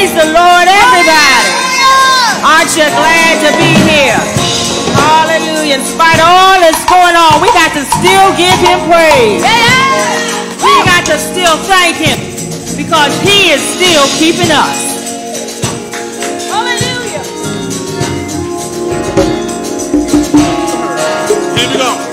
Praise the Lord, everybody. Aren't you glad to be here? Hallelujah. In spite of all that's going on, we got to still give him praise. We got to still thank him because he is still keeping us. Hallelujah. Here we go.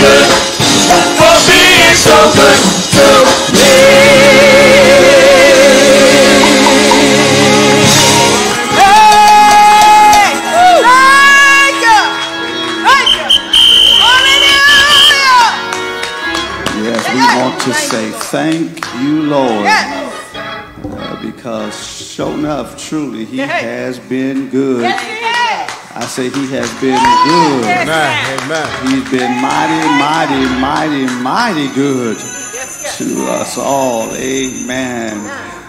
good for being so good to me. Hey! Thank you! Thank you! Hallelujah! Yes, we want to say thank you, Lord. Because sure enough, truly, he has been good. Yes, he has. I say he has been good. Amen. He's been mighty good to us all. Amen.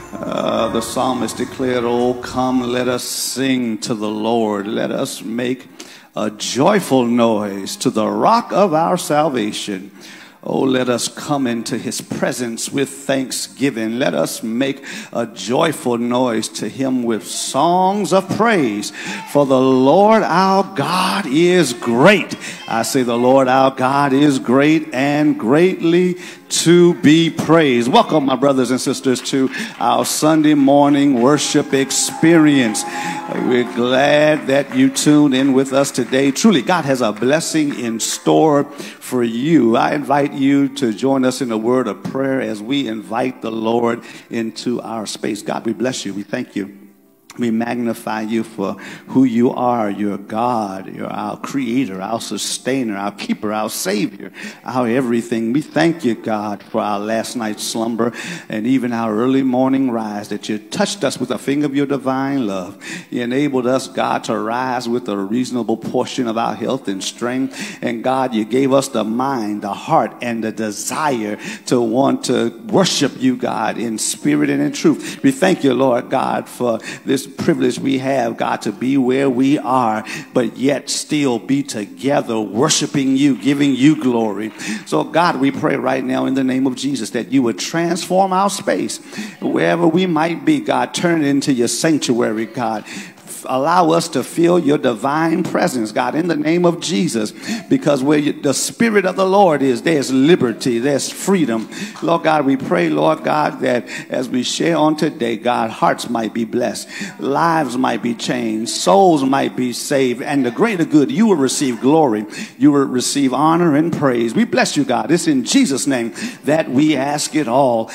The psalmist declared, "Oh, come, let us sing to the Lord. Let us make a joyful noise to the rock of our salvation. Oh, let us come into his presence with thanksgiving. Let us make a joyful noise to him with songs of praise. For the Lord our God is great." I say the Lord our God is great and greatly to be praised. Welcome, my brothers and sisters, to our Sunday morning worship experience. We're glad that you tuned in with us today. Truly, God has a blessing in store for you. I invite you to join us in a word of prayer as we invite the Lord into our space. God, we bless you. We thank you. We magnify you for who you are. You're God. You're our creator, our sustainer, our keeper, our savior, our everything. We thank you, God, for our last night's slumber and even our early morning rise, that you touched us with a finger of your divine love. You enabled us, God, to rise with a reasonable portion of our health and strength. And God, you gave us the mind, the heart, and the desire to want to worship you, God, in spirit and in truth. We thank you, Lord God, for this privilege we have, God, to be where we are, but yet still be together, worshiping you, giving you glory. So, God, we pray right now in the name of Jesus that you would transform our space, wherever we might be, God. Turn it into your sanctuary, God. Allow us to feel your divine presence, God, in the name of Jesus, because where the Spirit of the Lord is, there's liberty, there's freedom. Lord God, we pray, Lord God, that as we share on today, God, hearts might be blessed, lives might be changed, souls might be saved, and the greater good, you will receive glory, you will receive honor and praise. We bless you, God. It's in Jesus' name that we ask it all.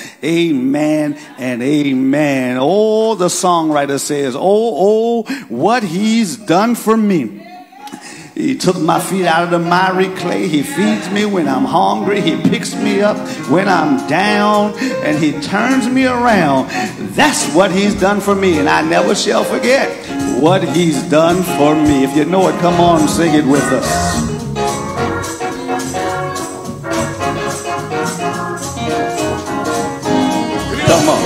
Amen and amen. Oh, the songwriter says, oh, what he's done for me. He took my feet out of the miry clay. He feeds me when I'm hungry. He picks me up when I'm down, and he turns me around. That's what he's done for me, and I never shall forget what he's done for me. If you know it, come on, sing it with us. Come on.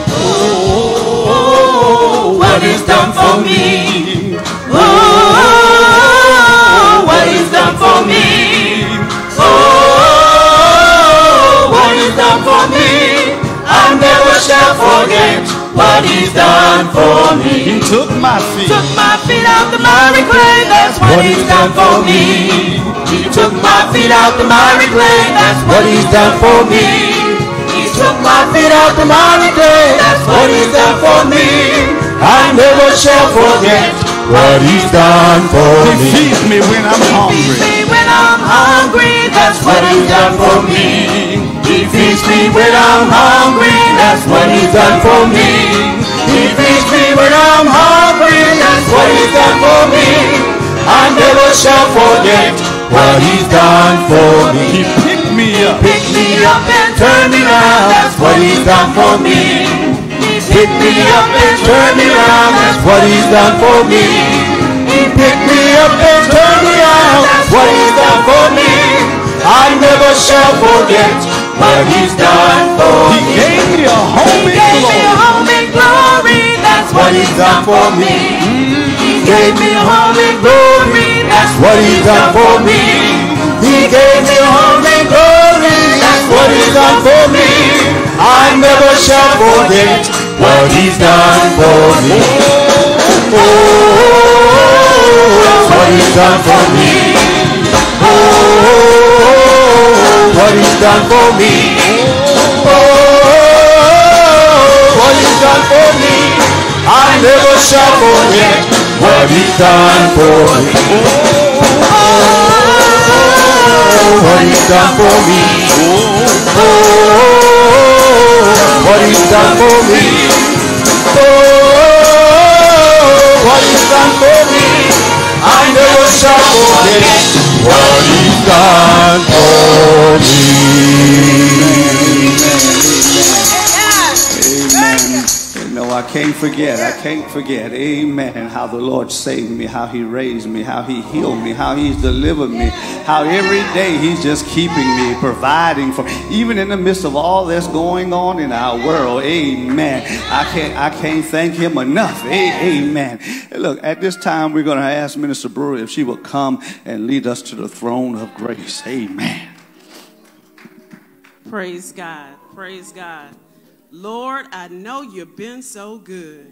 Oh, what he's done for me. Oh, what he's done for me. Oh, what he's done for me. I never shall forget what he's done for me. He took my feet out the miry clay. That's what he's done for me. He took my feet out the miry clay. That's what he's done for me. Took my feet out the miry clay. That's what he's done for me. I never shall forget what he's done for me. He feeds me when I'm hungry. He feeds me when I'm hungry. That's what he's done for me. He feeds me when I'm hungry. That's what he's done for me. He feeds me when I'm hungry. That's what he's done for me. I never shall forget what he's done for me. He picked me up and turned me around. That's what he's done for me. He picked me up and turned me around. That's what he's done for me. He picked me up and turned me around. That's what he's done for me. I never shall forget what he's done for me. He gave me a home in glory. That's what he's done for me. He gave me a home in glory. That's what he's done for me. He gave me a home in glory. That's what he's done for me. I never shall forget what he's done for me. Oh, what he's done for me. Oh, what he's done for me. Oh, what he's done for me. I never shall forget what he's done for me. Oh, what he's done for me. Oh, what he's done for me. Oh, what he's done for me. I never shall forget what he's done for me. No, I can't forget. I can't forget. Amen. How the Lord saved me, how he raised me, how he healed me, how he's delivered me, how every day he's just keeping me, providing for me, even in the midst of all that's going on in our world. Amen. I can't thank him enough. Amen. Look, at this time we're going to ask Minister Brewer if she will come and lead us to the throne of grace. Amen. Praise God. Praise God. Lord, I know you've been so good.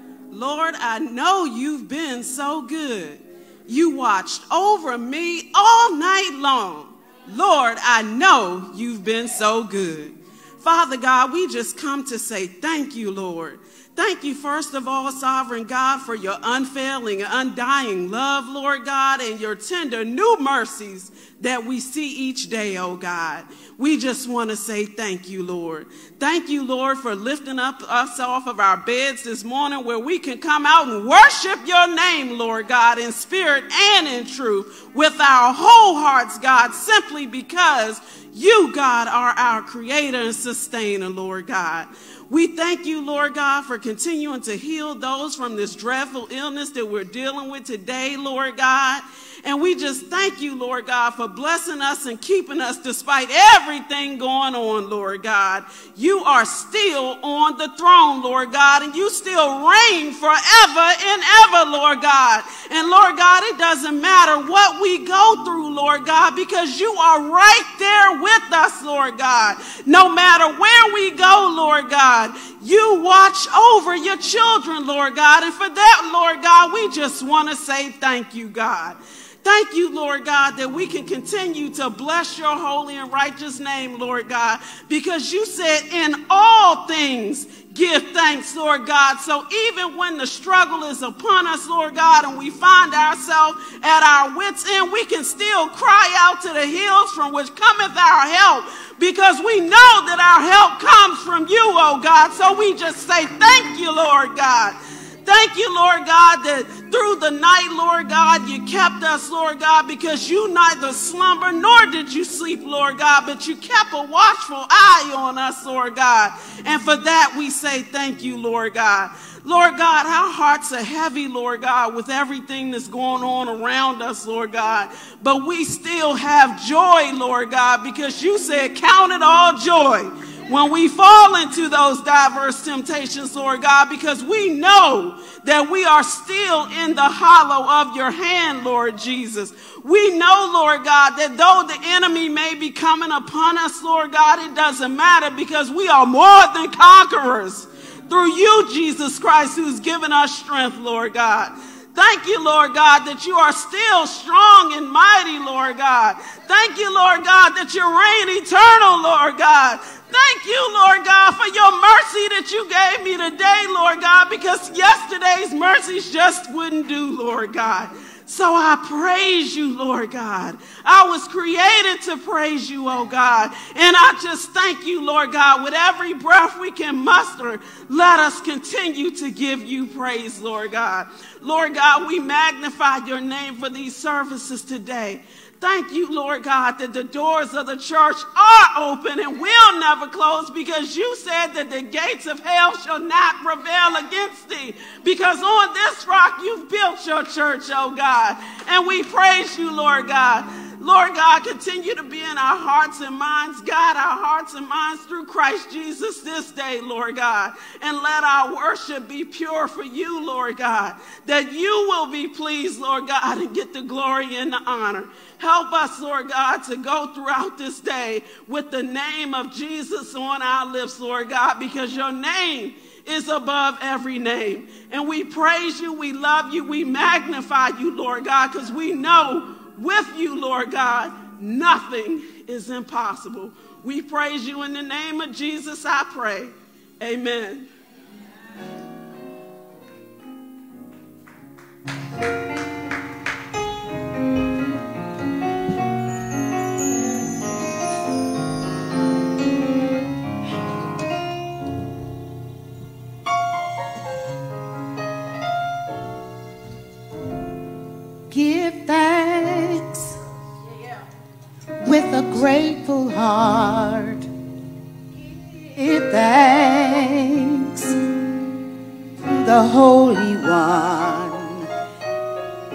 Lord, I know you've been so good. You watched over me all night long. Lord, I know you've been so good. Father God, we just come to say thank you, Lord. Thank you, first of all, sovereign God, for your unfailing, undying love, Lord God, and your tender new mercies that we see each day, oh God. We just want to say thank you, Lord. Thank you, Lord, for lifting up us off of our beds this morning where we can come out and worship your name, Lord God, in spirit and in truth with our whole hearts, God, simply because you, God, are our creator and sustainer, Lord God. We thank you, Lord God, for continuing to heal those from this dreadful illness that we're dealing with today, Lord God. And we just thank you, Lord God, for blessing us and keeping us despite everything going on, Lord God. You are still on the throne, Lord God, and you still reign forever and ever, Lord God. And Lord God, it doesn't matter what we go through, Lord God, because you are right there with us, Lord God. No matter where we go, Lord God, you watch over your children, Lord God. And for that, Lord God, we just want to say thank you, God. Thank you, Lord God, that we can continue to bless your holy and righteous name, Lord God, because you said in all things give thanks, Lord God. So even when the struggle is upon us, Lord God, and we find ourselves at our wits' end, we can still cry out to the hills from which cometh our help, because we know that our help comes from you, oh God. So we just say thank you, Lord God. Thank you, Lord God, that through the night, Lord God, you kept us, Lord God, because you neither slumber nor did you sleep, Lord God, but you kept a watchful eye on us, Lord God. And for that, we say thank you, Lord God. Lord God, our hearts are heavy, Lord God, with everything that's going on around us, Lord God. But we still have joy, Lord God, because you said, count it all joy when we fall into those diverse temptations, Lord God, because we know that we are still in the hollow of your hand, Lord Jesus. We know, Lord God, that though the enemy may be coming upon us, Lord God, it doesn't matter, because we are more than conquerors through you, Jesus Christ, who's given us strength, Lord God. Thank you, Lord God, that you are still strong and mighty, Lord God. Thank you, Lord God, that you reign eternal, Lord God. Thank you, Lord God, for your mercy that you gave me today, Lord God, because yesterday's mercies just wouldn't do, Lord God. So I praise you, Lord God. I was created to praise you, oh God. And I just thank you, Lord God. With every breath we can muster, let us continue to give you praise, Lord God. Lord God, we magnify your name for these services today. Thank you, Lord God, that the doors of the church are open and will never close, because you said that the gates of hell shall not prevail against thee, because on this rock you've built your church, oh God. And we praise you, Lord God. Lord God, continue to be in our hearts and minds. Guide our hearts and minds through Christ Jesus this day, Lord God. And let our worship be pure for you, Lord God, that you will be pleased, Lord God, and get the glory and the honor. Help us, Lord God, to go throughout this day with the name of Jesus on our lips, Lord God, because your name is above every name. And we praise you, we love you, we magnify you, Lord God, because we know with you, Lord God, nothing is impossible. We praise you in the name of Jesus, I pray. Amen.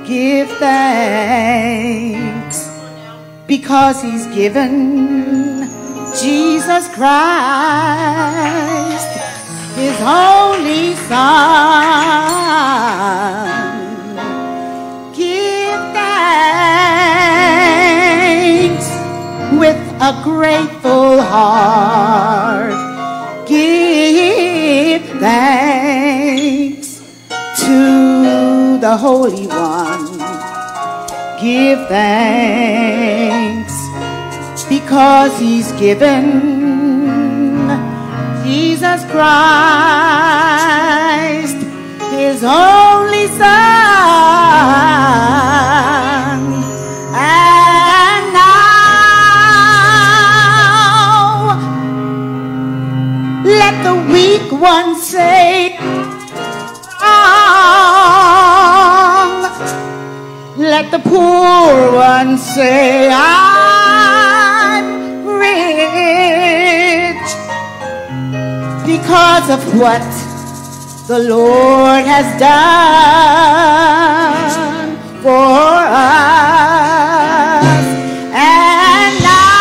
give thanks because he's given Jesus Christ, his only Son. Give thanks with a grateful heart. Give thanks to the Holy One. Give thanks because he's given Jesus Christ, his only Son. And now let the weak one say, let the poor one say, I'm rich because of what the Lord has done for us. And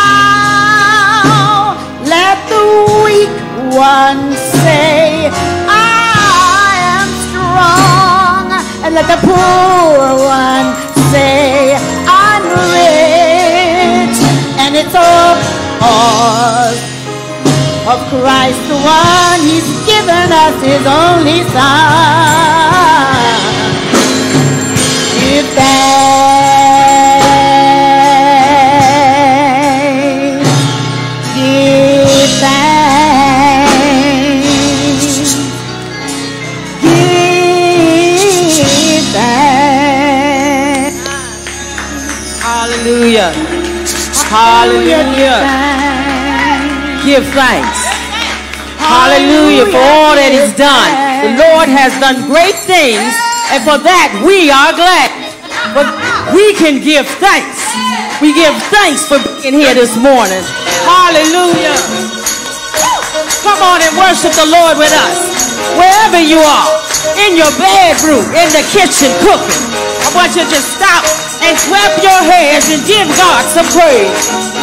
now let the weak one say, I am strong. And let the poor one say, I'm rich. And it's all because of Christ, the one he's given us, his only Son. Give thanks, give thanks, give thanks. Hallelujah. Hallelujah. Give thanks. Hallelujah for all that he's done. The Lord has done great things, and for that we are glad. But we can give thanks. We give thanks for being here this morning. Hallelujah. Come on and worship the Lord with us. Wherever you are, in your bedroom, in the kitchen, cooking, I want you to just stop and clap your hands and give God some praise.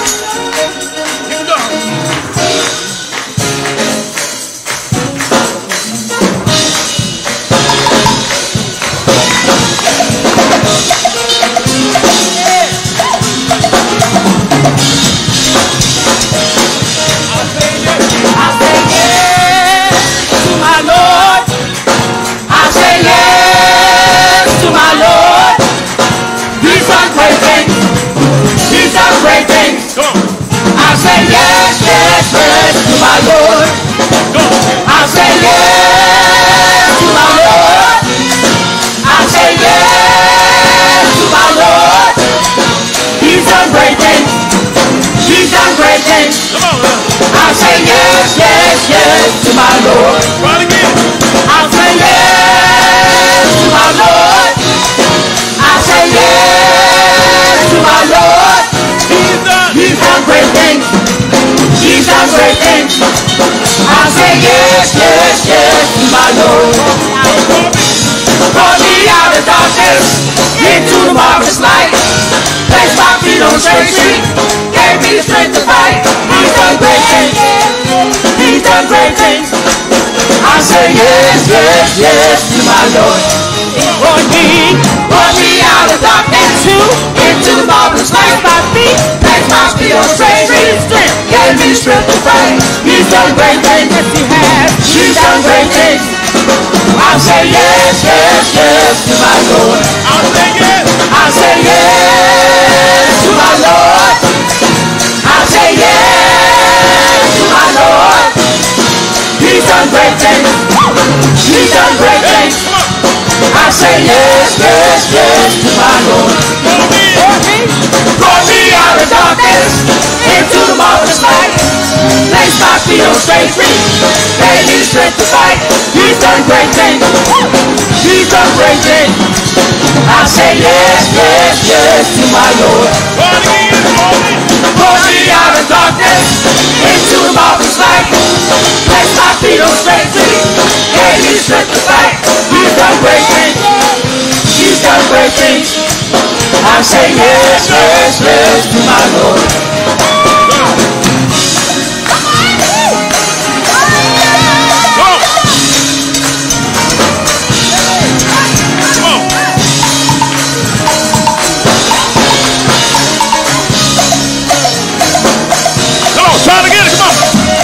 Yes, to my Lord. Brought me out of darkness into the marvelous light. My feet, placed my feet on straight strength, gave me strength to fight. He's done great things. Yes, he has. He's done great things. I'll say yes, yes, yes to my Lord. I'll say yes. I'll say yes to my Lord. I'll say yes to my Lord. He's done great things. He's done great things. I say yes, yes, yes to my Lord. Brought me out of darkness into the marvelous light. Placed my feet on straight feet, gave me the strength to fight. He's done great things. He's done great things. I say yes, yes, yes to my Lord. Brought me out of darkness into the marvelous light. Placed my feet on straight feet, gave me the strength to fight. He's done great things. He's done great everything. I say yes, yes, yes to my Lord. Try it again, come on.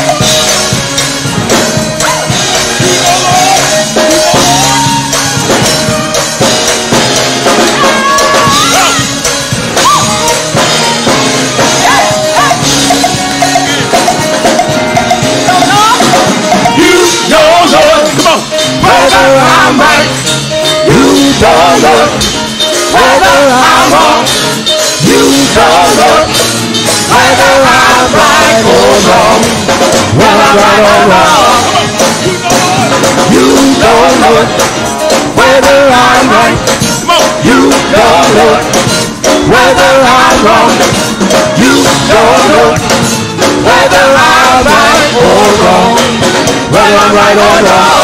You know, Lord, come on. Whether I'm right, you know, Lord. Whether I'm wrong, you know, Lord. Whether I'm right or wrong, whether I'm right or wrong, you know, Lord. Whether I'm right, you know, Lord. Whether I'm wrong, you know, Lord. Whether I'm right or wrong, whether I'm right or wrong.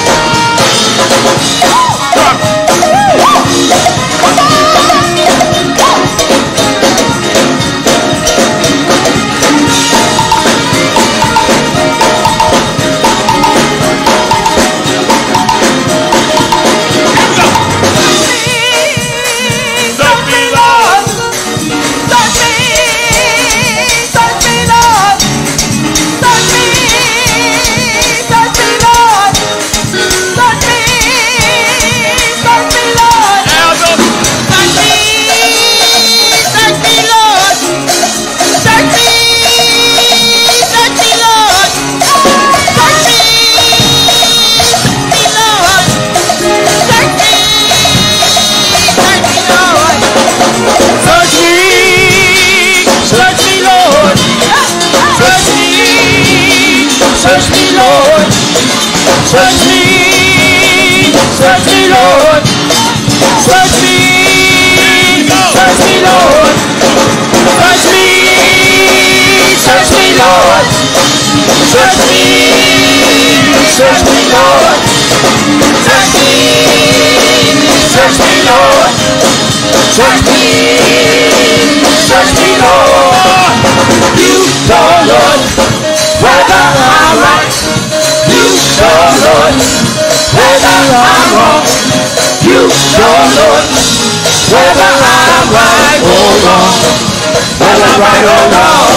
Search me, Lord. Search me, search me, Lord. Search me, search me, Lord. Search me, search me, Lord. Search me, search me, Lord. Search me, search me, Lord. Search me, search me, Lord. You know, Lord, whether I'm right, you know, Lord, whether I'm wrong, you know, Lord, whether I'm right or wrong, whether I'm right or wrong.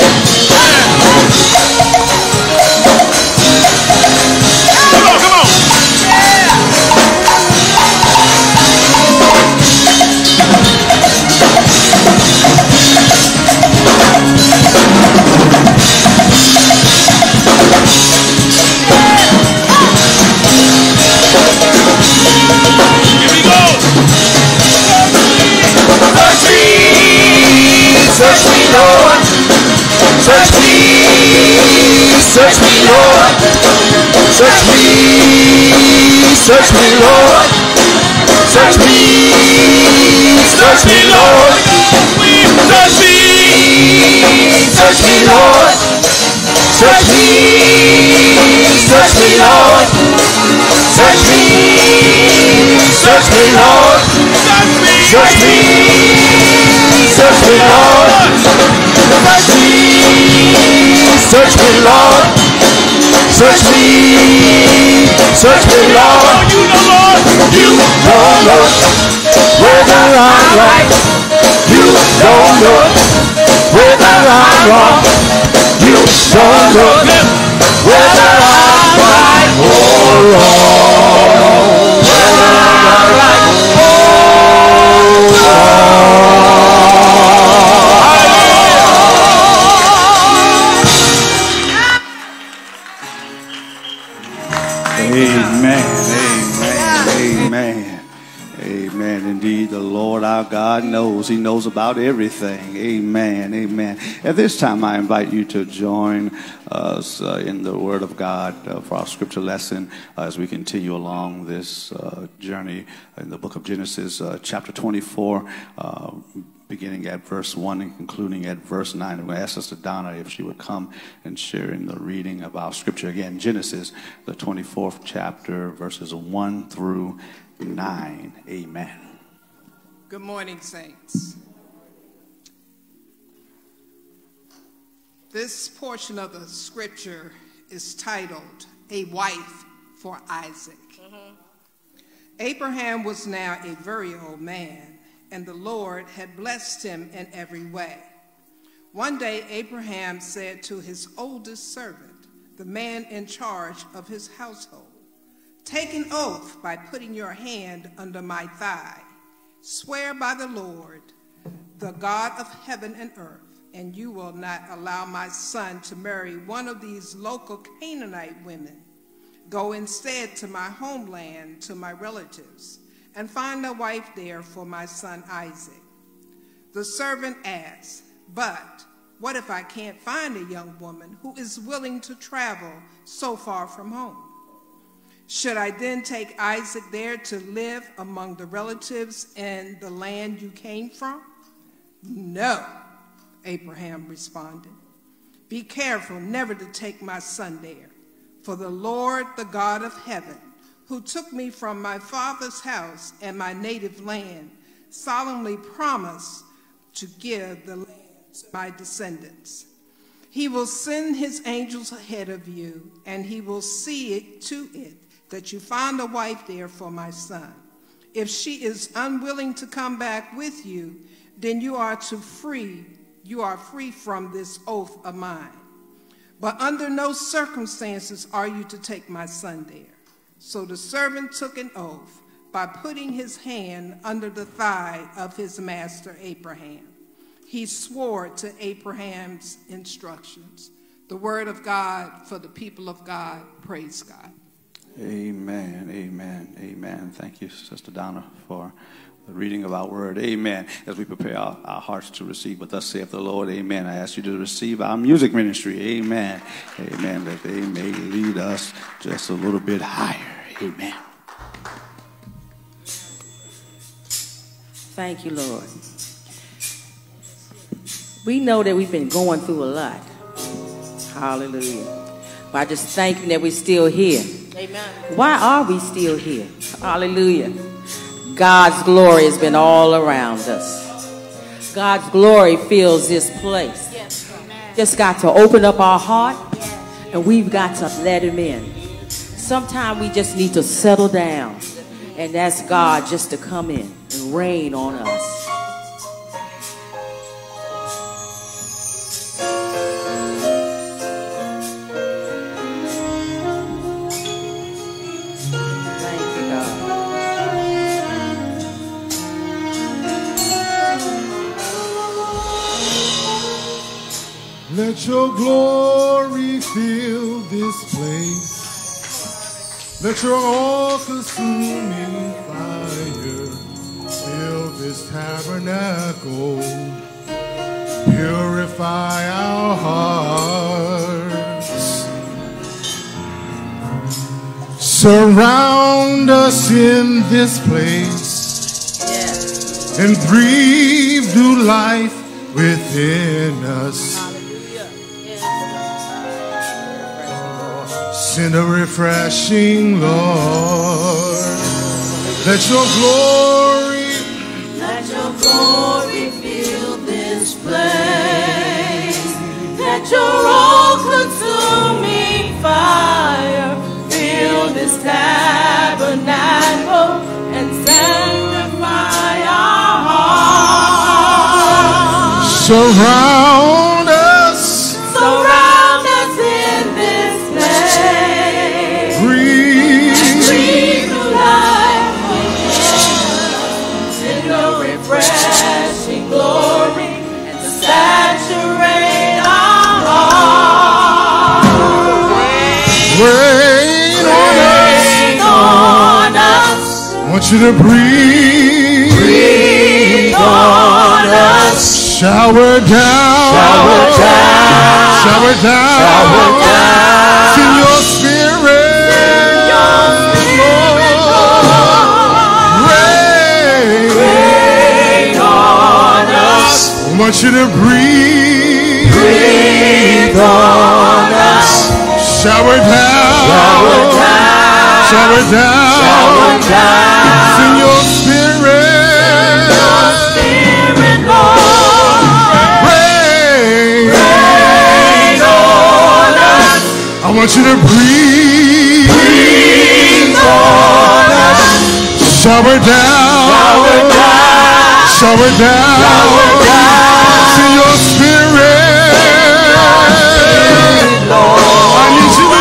Come on, come on. Search me, Lord. Search me, search me, Lord. Search me, search me, Lord. Search me, search me, Lord. Search me, search me, Lord. Search me, search me, Lord. Search me, search me, Lord. Search me, search me, Lord. Search me, search me, Lord. Search me, search me, Lord. You know, Lord, whether I'm right. You know, Lord, whether I'm wrong. You know, Lord, whether I'm right or wrong. Whether I'm right or wrong. Amen, amen, amen. Amen. Indeed, the Lord our God knows. He knows about everything. Amen, amen. At this time, I invite you to join us in the Word of God for our scripture lesson as we continue along this journey in the book of Genesis, chapter 24, beginning at verse 1 and concluding at verse 9. I'm going to ask Sister Donna if she would come and share in the reading of our scripture. Again, Genesis, the 24th chapter, verses 1 through 9. Amen. Good morning, saints. This portion of the scripture is titled, A Wife for Isaac. Abraham was now a very old man, and the Lord had blessed him in every way. One day, Abraham said to his oldest servant, the man in charge of his household, "Take an oath by putting your hand under my thigh. Swear by the Lord, the God of heaven and earth, and you will not allow my son to marry one of these local Canaanite women. Go instead to my homeland, to my relatives, and find a wife there for my son Isaac." The servant asked, "But what if I can't find a young woman who is willing to travel so far from home? Should I then take Isaac there to live among the relatives in the land you came from?" "No," Abraham responded. "Be careful never to take my son there. For the Lord, the God of heaven, who took me from my father's house and my native land, solemnly promised to give the land to my descendants. He will send his angels ahead of you, and he will see to it that you find a wife there for my son. If she is unwilling to come back with you, then you are free from this oath of mine. But under no circumstances are you to take my son there." So the servant took an oath by putting his hand under the thigh of his master Abraham. He swore to Abraham's instructions. The word of God for the people of God. Praise God. Amen, amen, amen. Thank you, Sister Donna, for the reading of our word. Amen. As we prepare our hearts to receive what thus saith the Lord, amen, I ask you to receive our music ministry. Amen. Amen. That they may lead us just a little bit higher. Amen. Thank you, Lord. We know that we've been going through a lot. Hallelujah. But I just thank you that we're still here. Amen. Why are we still here? Hallelujah. God's glory has been all around us. God's glory fills this place. Yes. Just got to open up our heart, and we've got to let him in. Sometimes we just need to settle down and ask God just to come in and reign on us. Let your glory fill this place. Let your all-consuming fire fill this tabernacle. Purify our hearts. Surround us in this place. Yes. And breathe new life within us. Send a refreshing, Lord. Let your glory fill this place. Let your all-consuming fire fill this tabernacle and sanctify our hearts. Surround us. Surround us in this place. Breathe life in your refreshing glory and saturate our hearts. Rain on us. I want you to breathe on us. Shower down. Shower down. Send your spirit. Rain on us. I want you to breathe on us. Shower down. Send your spirit. Shower down. Send your spirit. I need you to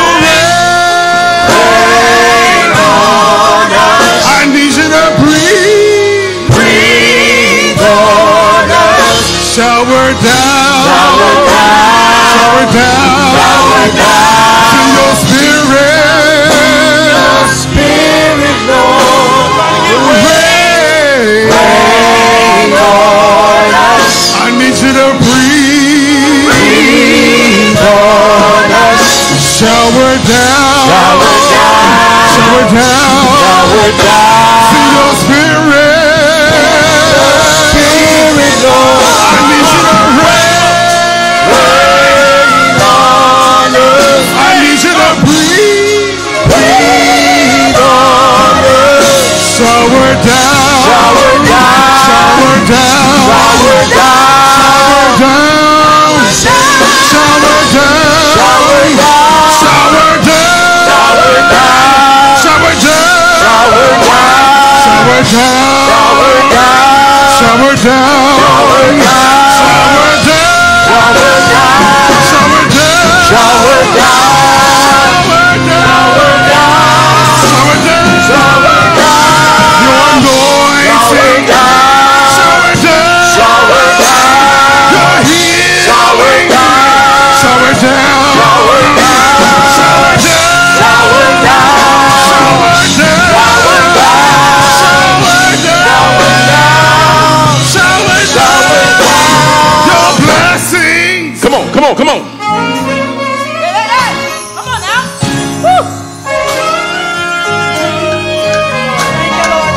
rain on us. I need you to breathe on us. Shower down. Shower down. Send your spirit. Your spirit, Lord. Rain on us. I need you to breathe on us. Shower down. Shower down. Send your spirit. Spirit, Lord. I need you to rain on us. I need you to breathe on us. Shower down. Shower down. Shower down. Shower down. Shower down. Shower down. Shower down. Shower down. Shower down. Your anointing. Shower down. Your healing. Shower down. Your blessings. Come on. Come on now. Woo. Thank you, Lord.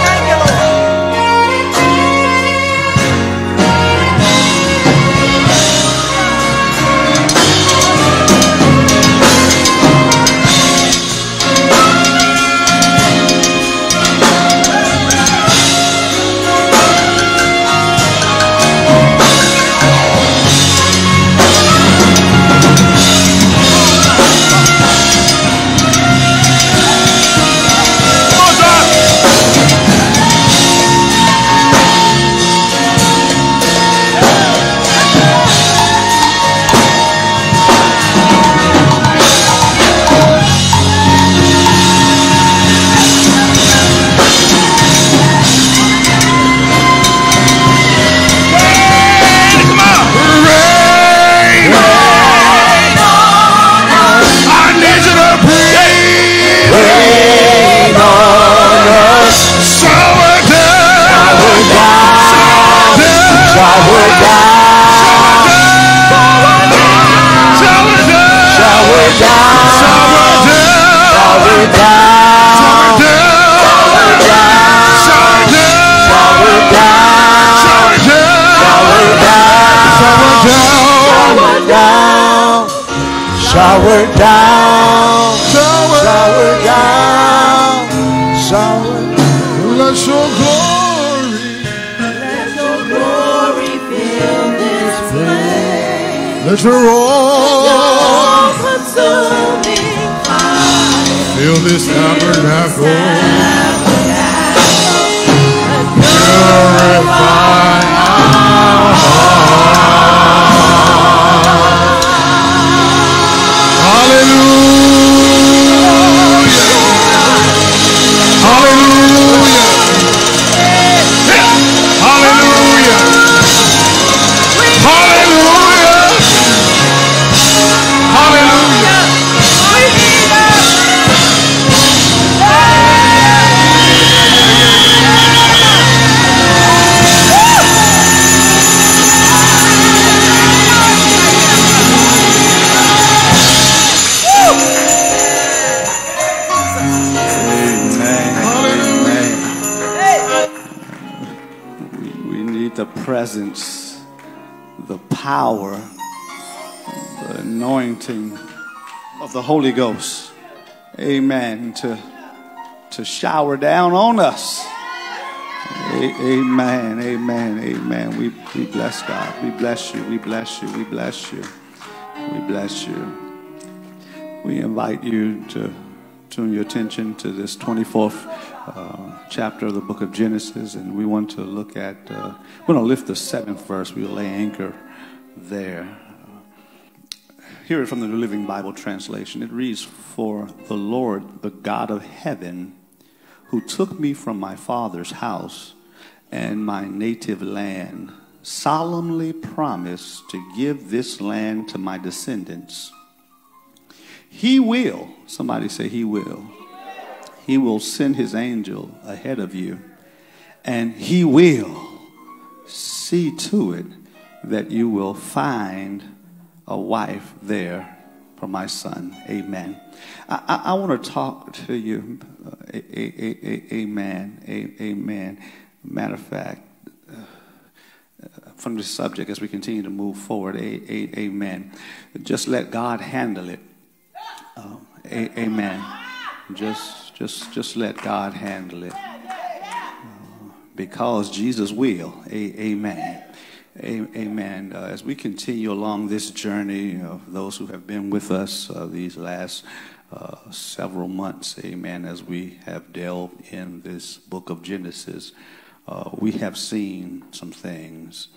Shower down, shower down, shower. Let your glory fill this place. Let your all-consuming fire fill this tabernacle. Purify our presence, the power, the anointing of the Holy Ghost. Amen. To shower down on us. Amen. Amen. Amen. We bless God. We bless you. We bless you. We bless you. We bless you. We invite you to tune your attention to this 24th chapter of the book of Genesis, and we want to look at, we're going to lift the 7th verse. We'll lay anchor there. Hear it from the New Living Bible translation. It reads, "For the Lord, the God of heaven, who took me from my father's house and my native land, solemnly promised to give this land to my descendants. He will," somebody say he will. "He will send his angel ahead of you, and he will see to it that you will find a wife there for my son." Amen. I want to talk to you. Amen. Amen. Matter of fact, from this subject as we continue to move forward, amen. Just let God handle it. Amen. Just let God handle it. Because Jesus will. Amen. Amen. As we continue along this journey of those who have been with us these last several months, amen, as we have delved in this book of Genesis, we have seen some things.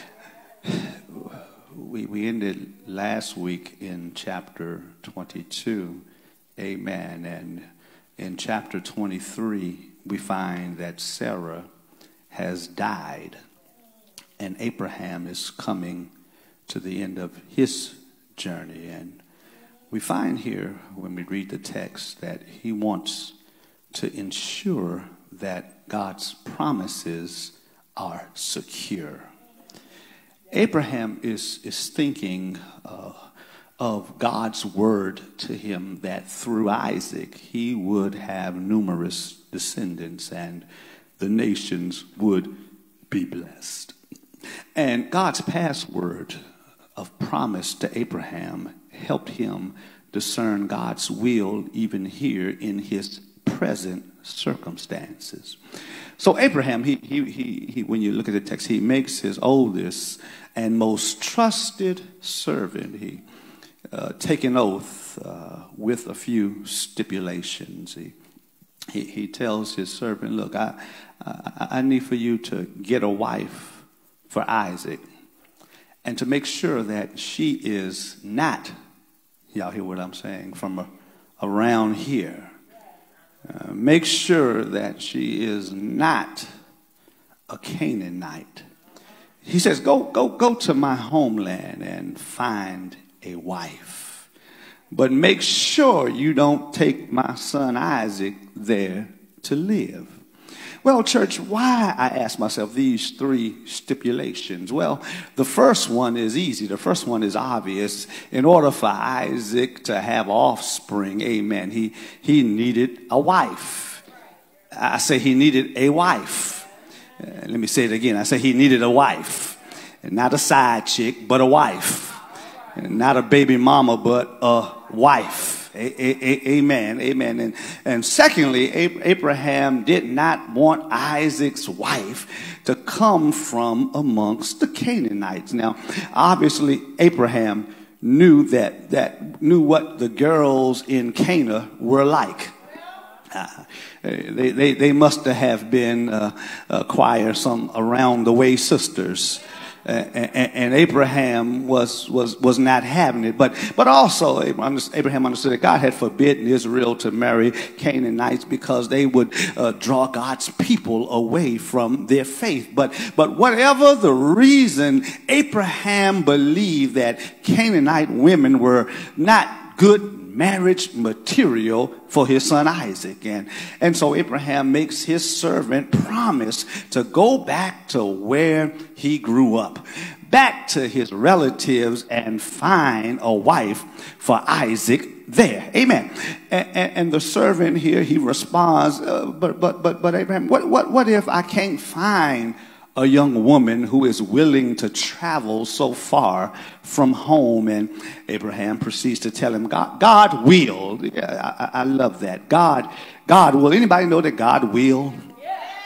We ended last week in chapter 22, amen, and in chapter 23 we find that Sarah has died. And Abraham is coming to the end of his journey. And we find here, when we read the text, that he wants to ensure that God's promises are secure. Abraham is thinking of God's word to him that through Isaac he would have numerous descendants and the nations would be blessed. And God's past word of promise to Abraham helped him discern God's will even here in his present circumstances. So Abraham, he when you look at the text, he makes his oldest and most trusted servant, he take an oath with a few stipulations. He tells his servant, "Look, I need for you to get a wife for Isaac, and to make sure that she is not," y'all hear what I'm saying, "from around here. Make sure that she is not a Canaanite." He says, go to my homeland and find a wife. But make sure you don't take my son Isaac there to live. Well, church, why, I ask myself, these three stipulations? Well, the first one is easy. The first one is obvious. In order for Isaac to have offspring, amen, he needed a wife. I say he needed a wife. Let me say it again. I say he needed a wife. And not a side chick, but a wife. And not a baby mama, but a wife. Amen. Amen. And secondly, Abraham did not want Isaac's wife to come from amongst the Canaanites. Now, obviously, Abraham knew knew what the girls in Cana were like. They must have been choir, some around the way sisters. And Abraham was not having it, but also Abraham understood that God had forbidden Israel to marry Canaanites because they would draw God's people away from their faith. But whatever the reason, Abraham believed that Canaanite women were not good marriage material for his son Isaac. And so Abraham makes his servant promise to go back to where he grew up, back to his relatives, and find a wife for Isaac there. Amen. And the servant here, he responds, but Abraham, what if I can't find a young woman who is willing to travel so far from home? And Abraham proceeds to tell him, God will. I love that. God will. Anybody know that God will?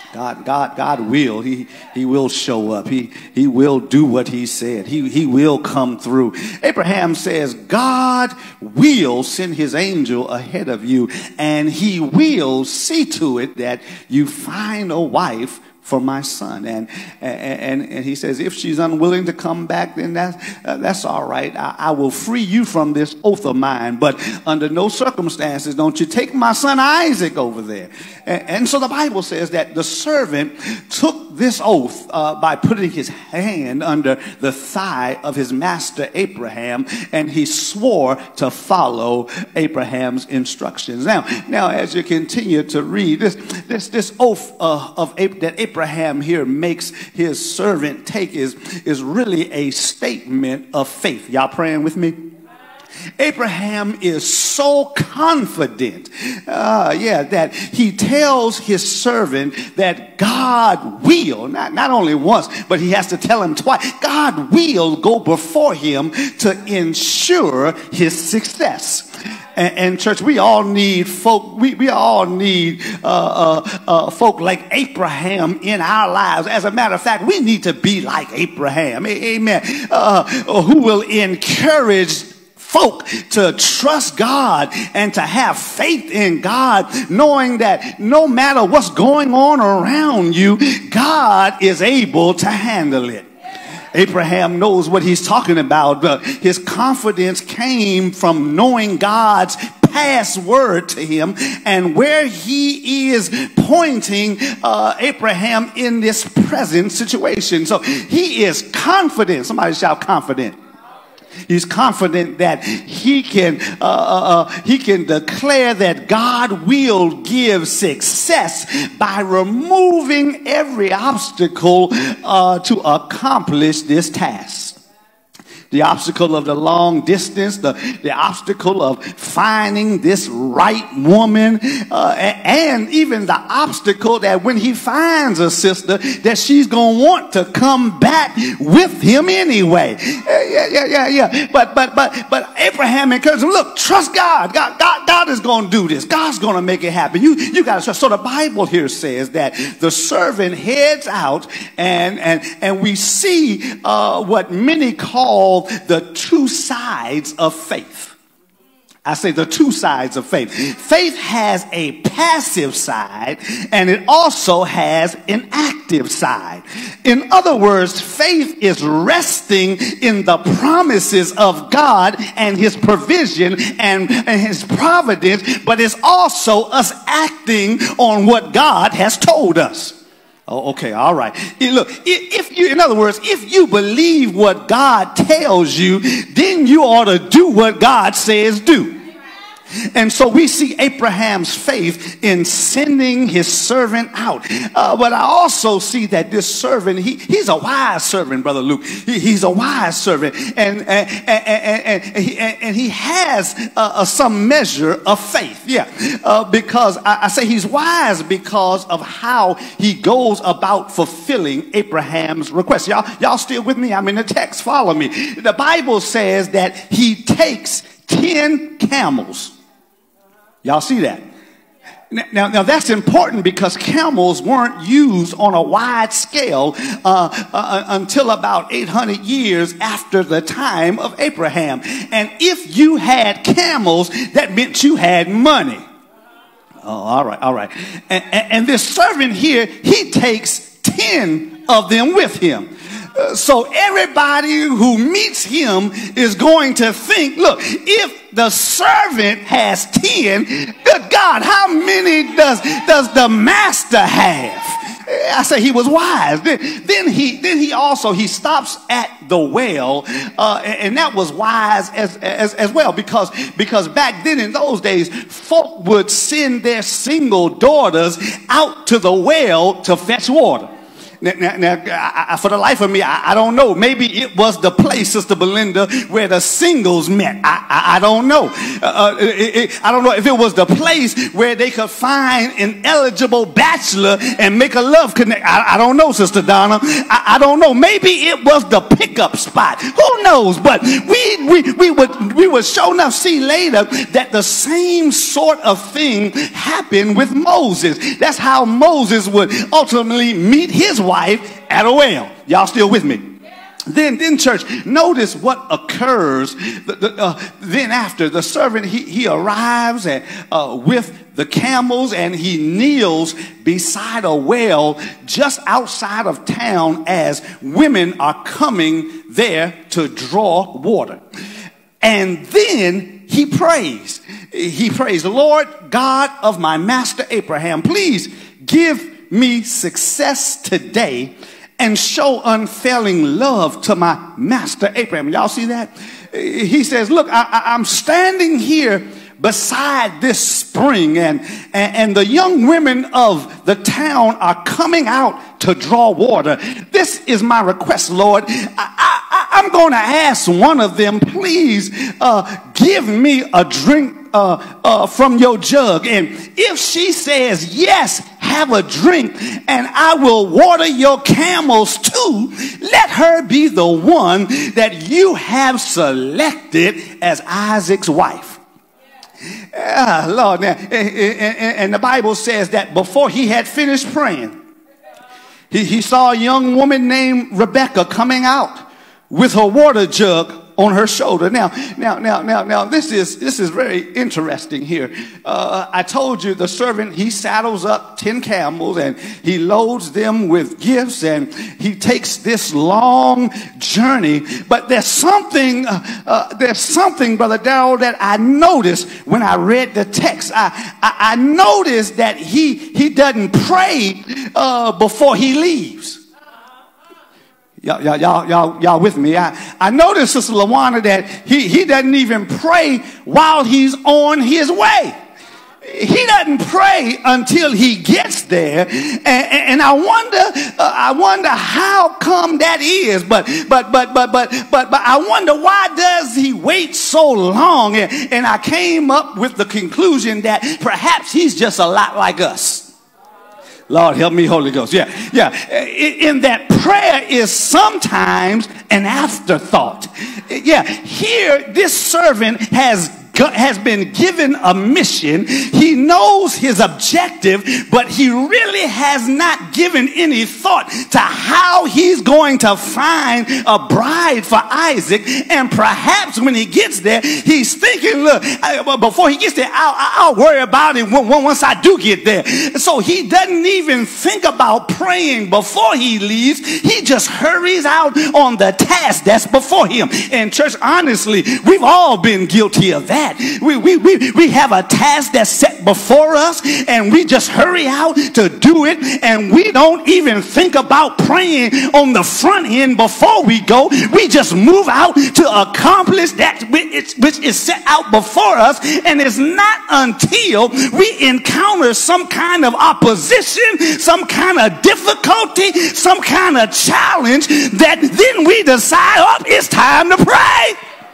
God will. He will show up. He will do what he said. He will come through. Abraham says, God will send his angel ahead of you, and he will see to it that you find a wife for my son. And he says, if she's unwilling to come back, then that's all right. I will free you from this oath of mine, but under no circumstances don't you take my son Isaac over there. And so the Bible says that the servant took this oath by putting his hand under the thigh of his master Abraham, and he swore to follow Abraham's instructions. Now as you continue to read this oath that Abraham here makes his servant take is really a statement of faith. Y'all praying with me? Abraham is so confident, that he tells his servant that God will, not only once, but he has to tell him twice, God will go before him to ensure his success. And church, we all need folk. We all need folk like Abraham in our lives. As a matter of fact, we need to be like Abraham. Amen. Who will encourage folk to trust God and to have faith in God, knowing that no matter what's going on around you, God is able to handle it. Abraham knows what he's talking about. His confidence came from knowing God's past word to him and where he is pointing Abraham in this present situation. So he is confident. Somebody shout confident. He's confident that he can declare that God will give success by removing every obstacle to accomplish this task. The obstacle of the long distance, the obstacle of finding this right woman, and even the obstacle that when he finds a sister, that she's going to want to come back with him anyway. But Abraham encouraged him, look, trust God. God is going to do this. God's going to make it happen. You got to trust. So the Bible here says that the servant heads out, and we see what many call the two sides of faith. I say the two sides of faith. Faith has a passive side, and it also has an active side. In other words, faith is resting in the promises of God and his provision and his providence, but it's also us acting on what God has told us. Oh, okay, all right. Look, in other words, if you believe what God tells you, then you ought to do what God says do. And so we see Abraham's faith in sending his servant out. But I also see that this servant, he's a wise servant, Brother Luke. He's a wise servant. And he has some measure of faith. Yeah. Because I say he's wise because of how he goes about fulfilling Abraham's request. Y'all still with me? I'm in the text. Follow me. The Bible says that he takes 10 camels. Y'all see that? Now that's important because camels weren't used on a wide scale until about 800 years after the time of Abraham. And if you had camels, that meant you had money. Oh, all right. And this servant here, he takes 10 of them with him. So everybody who meets him is going to think, look, if the servant has 10, good God, how many does the master have? I say he was wise. Then he stops at the well, and that was wise as well, because back then in those days, folk would send their single daughters out to the well to fetch water. Now, for the life of me, I don't know. Maybe it was the place, Sister Belinda, where the singles met. I don't know. I don't know if it was the place where they could find an eligible bachelor and make a love connect. I don't know, Sister Donna. I don't know. Maybe it was the pickup spot. Who knows? But we would sure enough see later that the same sort of thing happened with Moses. That's how Moses would ultimately meet his wife at a well. Y'all still with me? Then church, notice what occurs. Then after the servant, he arrives with the camels, and he kneels beside a well just outside of town as women are coming there to draw water. And then he prays. He prays, Lord God of my master Abraham, please give me success today and show unfailing love to my master Abraham. Y'all see that? He says, look, I'm standing here beside this spring, and the young women of the town are coming out to draw water. This is my request, Lord. I'm going to ask one of them, please give me a drink from your jug. And if she says yes, have a drink, and I will water your camels too, let her be the one that you have selected as Isaac's wife. Lord, now, and the Bible says that before he had finished praying, he saw a young woman named Rebecca coming out with her water jug on her shoulder. Now, this is very interesting here. I told you the servant, he saddles up 10 camels and he loads them with gifts, and he takes this long journey. But there's something, Brother Darrell, that I noticed when I read the text. I noticed that he doesn't pray before he leaves. Y'all with me? I noticed, Sister LaWanda, that he doesn't even pray while he's on his way. He doesn't pray until he gets there, and I wonder how come that is. But I wonder, why does he wait so long? And I came up with the conclusion that perhaps he's just a lot like us. Lord, help me, Holy Ghost. Yeah. In that prayer is sometimes an afterthought. Yeah, here this servant has been given a mission. He knows his objective, but he really has not given any thought to how he's going to find a bride for Isaac. And perhaps when he gets there, he's thinking, look, before he gets there, I'll worry about it once I do get there. So he doesn't even think about praying before he leaves. He just hurries out on the task that's before him. And church, honestly, we've all been guilty of that. We have a task that's set before us, and we just hurry out to do it, and we don't even think about praying on the front end before we go. We just move out to accomplish that which is set out before us, and it's not until we encounter some kind of opposition, some kind of difficulty, some kind of challenge, that then we decide, oh, it's time to pray.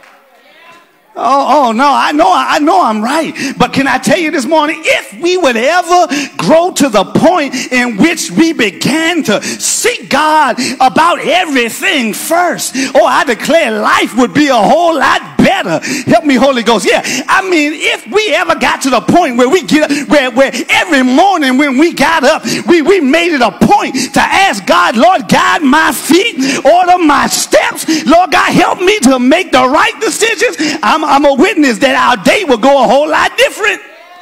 Oh no, I know I'm right. But can I tell you this morning, if we would ever grow to the point in which we began to seek God about everything first, oh, I declare life would be a whole lot better. Help me, Holy Ghost. Yeah, I mean, if we ever got to the point where we get up, where every morning when we got up, we made it a point to ask God, Lord, guide my feet, order my steps. Lord God, help me to make the right decisions. I'm a witness that our day will go a whole lot different.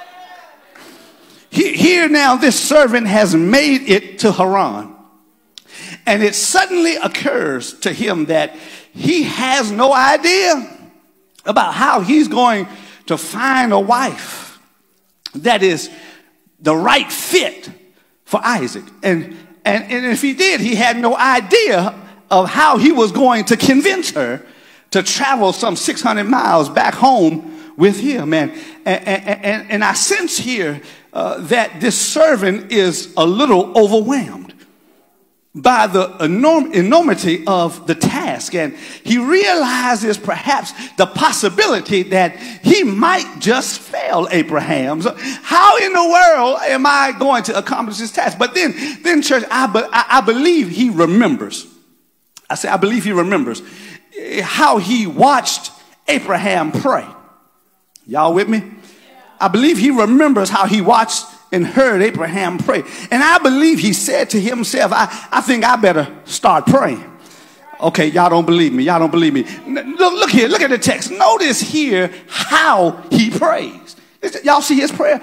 Here now, this servant has made it to Haran, and it suddenly occurs to him that he has no idea about how he's going to find a wife that is the right fit for Isaac. And if he did, he had no idea of how he was going to convince her to travel some 600 miles back home with him. And I sense here that this servant is a little overwhelmed. by the enormity of the task, and he realizes perhaps the possibility that he might just fail Abraham. So how in the world am I going to accomplish this task? But then church, I believe he remembers. I believe he remembers how he watched Abraham pray. Y'all with me? I believe he remembers how he watched and heard Abraham pray. And I believe he said to himself, I think I better start praying. Okay, y'all don't believe me. Y'all don't believe me. Look here. Look at the text. Notice here how he prays. Y'all see his prayer?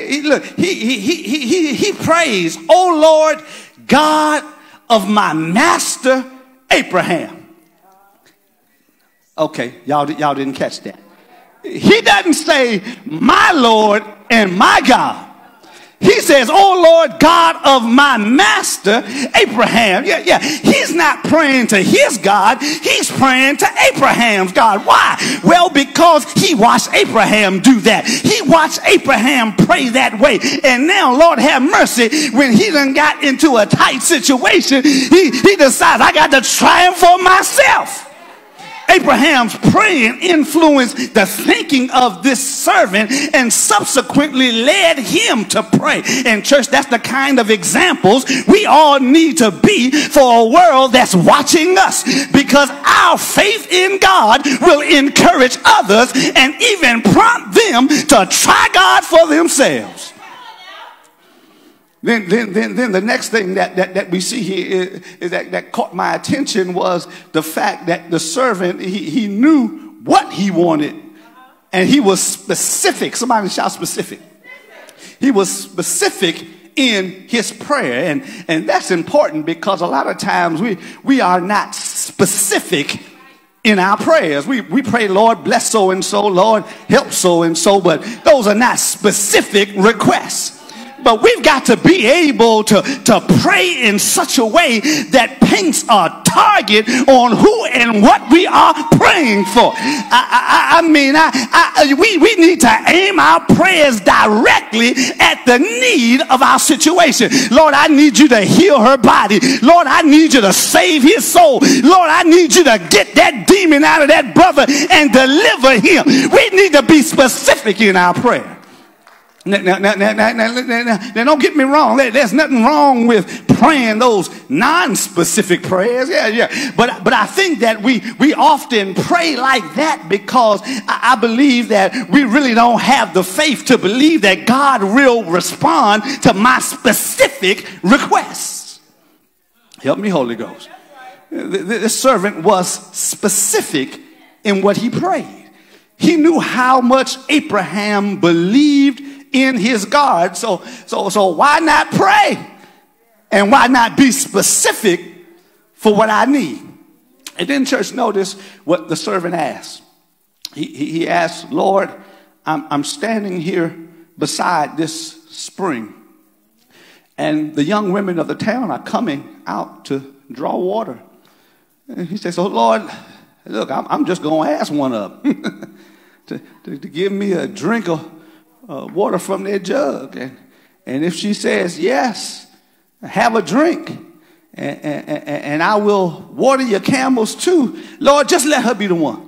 He prays, "O Lord, God of my master Abraham." Okay, y'all didn't catch that. He doesn't say, "My Lord and my God." He says, "Oh Lord, God of my master Abraham." Yeah. He's not praying to his God. He's praying to Abraham's God. Why? Well, because he watched Abraham do that. He watched Abraham pray that way. And now, Lord have mercy, when he done got into a tight situation, he decides, I got to try him for myself. Abraham's praying influenced the thinking of this servant and subsequently led him to pray. And church, that's the kind of examples we all need to be for a world that's watching us, because our faith in God will encourage others and even prompt them to try God for themselves. Then the next thing that we see here is that caught my attention was the fact that the servant, he knew what he wanted, and he was specific. Somebody shout specific. He was specific in his prayer, and that's important, because a lot of times we are not specific in our prayers. We pray, "Lord, bless so and so, Lord, help so and so," but those are not specific requests. But we've got to be able to pray in such a way that paints a target on who and what we are praying for. We need to aim our prayers directly at the need of our situation. Lord, I need you to heal her body. Lord, I need you to save his soul. Lord, I need you to get that demon out of that brother and deliver him. We need to be specific in our prayer. Now, don't get me wrong. There's nothing wrong with praying those non-specific prayers. Yeah. But I think that we often pray like that because I believe that we really don't have the faith to believe that God will respond to my specific requests. Help me, Holy Ghost. This servant was specific in what he prayed. He knew how much Abraham believed in his God. So why not pray? And why not be specific for what I need? And then church, notice what the servant asked. He asked, "Lord, I'm standing here beside this spring, and the young women of the town are coming out to draw water." And he says, "So Lord, look, I'm just going to ask one of them to give me a drink of water from their jug. And if she says yes, have a drink, and I will water your camels too. Lord, just let her be the one."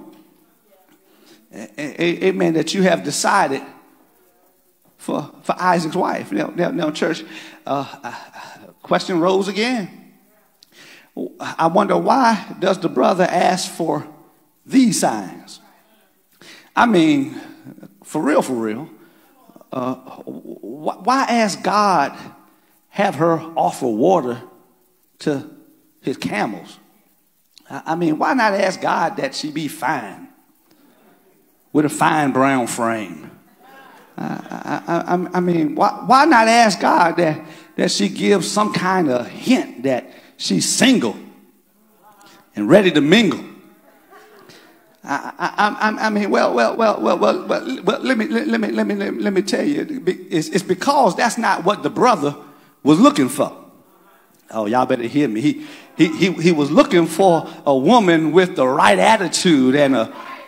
Amen. That you have decided for Isaac's wife. Now, church, question rose again. I wonder, why does the brother ask for these signs? I mean, for real. Why ask God have her offer water to his camels? I mean, why not ask God that she be fine, with a fine brown frame? I mean, why not ask God that she gives some kind of hint that she's single and ready to mingle? I mean, well, let me tell you, it's because that's not what the brother was looking for. Oh, y'all better hear me. He was looking for a woman with the right attitude and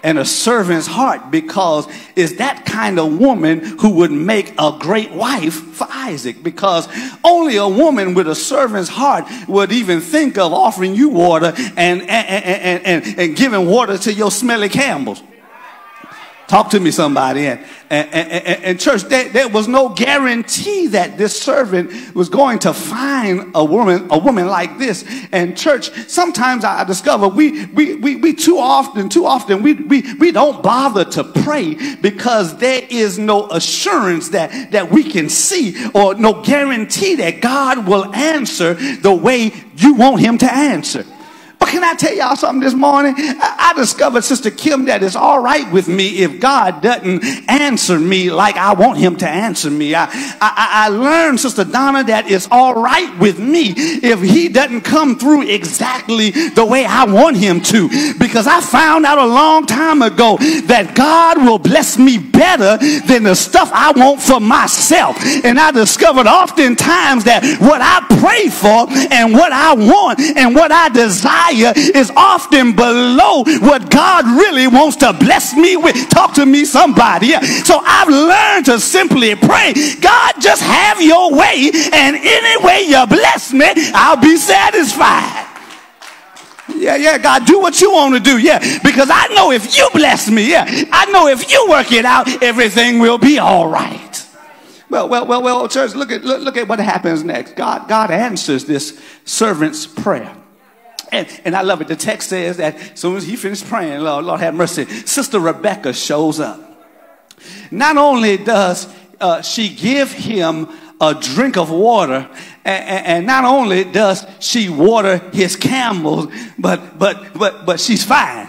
and a servant's heart, because it's that kind of woman who would make a great wife for Isaac, because only a woman with a servant's heart would even think of offering you water and giving water to your smelly camels. Talk to me, somebody. And church, there was no guarantee that this servant was going to find a woman like this. And church, sometimes I discover we too often we don't bother to pray because there is no assurance that we can see, or no guarantee that God will answer the way you want him to answer. But can I tell y'all something this morning? I discovered, Sister Kim, that it's all right with me if God doesn't answer me like I want him to answer me. I learned, Sister Donna, that it's all right with me if he doesn't come through exactly the way I want him to. Because I found out a long time ago that God will bless me better than the stuff I want for myself. And I discovered oftentimes that what I pray for and what I want and what I desire is often below what God really wants to bless me with. Talk to me, somebody. So I've learned to simply pray, God, just have your way, and any way you bless me, I'll be satisfied. Yeah, God, do what you want to do. Yeah, because I know if you bless me, I know if you work it out, everything will be all right. Well, church, look at what happens next. God answers this servant's prayer. And I love it. The text says that as soon as he finished praying, Lord have mercy, Sister Rebecca shows up. Not only does she give him a drink of water, and not only does she water his camels, but she's fine.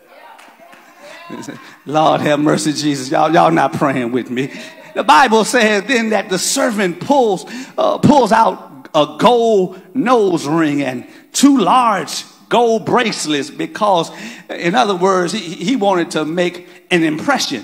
Lord have mercy, Jesus. Y'all not praying with me. The Bible says then that the servant pulls out a gold nose ring and 2 large gold bracelets, because in other words, he wanted to make an impression.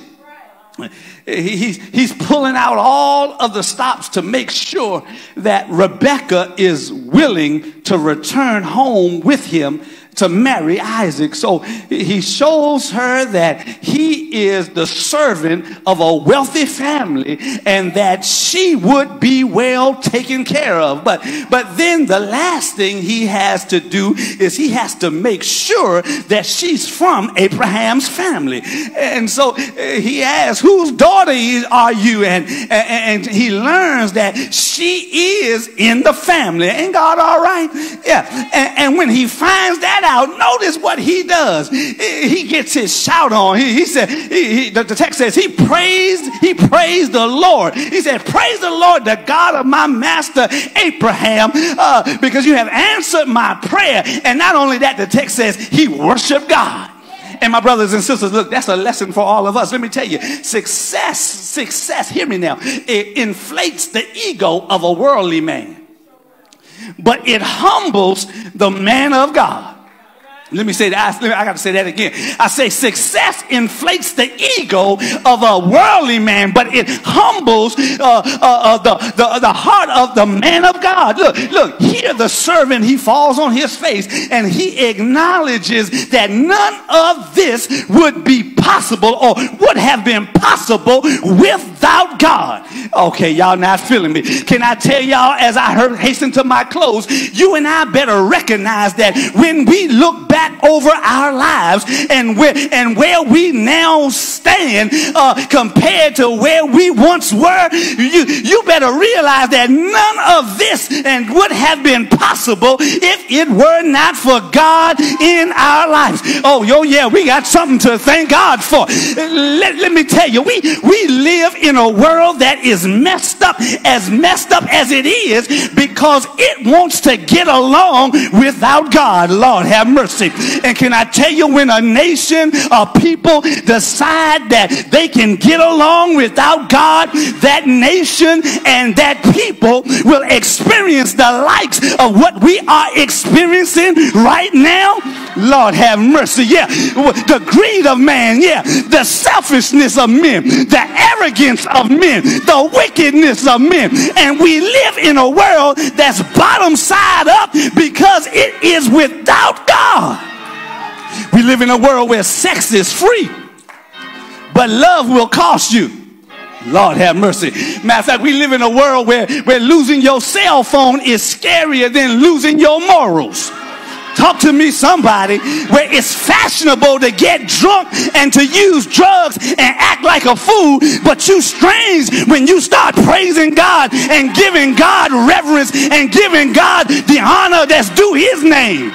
He's pulling out all of the stops to make sure that Rebecca is willing to return home with him to marry Isaac. So he shows her that he is the servant of a wealthy family and that she would be well taken care of. But then the last thing he has to do is he has to make sure that she's from Abraham's family. And so he asks, whose daughter are you? And he learns that she is in the family. Ain't God all right? Yeah. And when he finds that out, notice what he does. He gets his shout on. He said, the text says he praised the Lord. He said, praise the Lord, the God of my master Abraham, because you have answered my prayer. And not only that, the text says he worshiped God. And my brothers and sisters, look, that's a lesson for all of us. Let me tell you, success, hear me now, it inflates the ego of a worldly man, but it humbles the man of God. Let me say that. I got to say that again. I say success inflates the ego of a worldly man, but it humbles the heart of the man of God. Look, here the servant, he falls on his face and he acknowledges that none of this would be possible or would have been possible without God. Okay, y'all not feeling me. Can I tell y'all, as I hasten to my close, you and I better recognize that when we look back over our lives and where we now stand compared to where we once were, you better realize that none of this and would have been possible if it were not for God in our lives. Oh, yeah, we got something to thank God for. Let me tell you, we live in a world that is messed up as it is because it wants to get along without God. Lord have mercy. And can I tell you, when a nation of people decide that they can get along without God, that nation and that people will experience the likes of what we are experiencing right now. Lord have mercy. Yeah, the greed of man. Yeah, the selfishness of men, the arrogance of men, the wickedness of men. And we live in a world that's bottom side up because it is without God. We live in a world where sex is free, but love will cost you. Lord have mercy. Matter of fact, we live in a world where losing your cell phone is scarier than losing your morals. Talk to me, somebody, where it's fashionable to get drunk and to use drugs and act like a fool, but you strange when you start praising God and giving God reverence and giving God the honor that's due his name.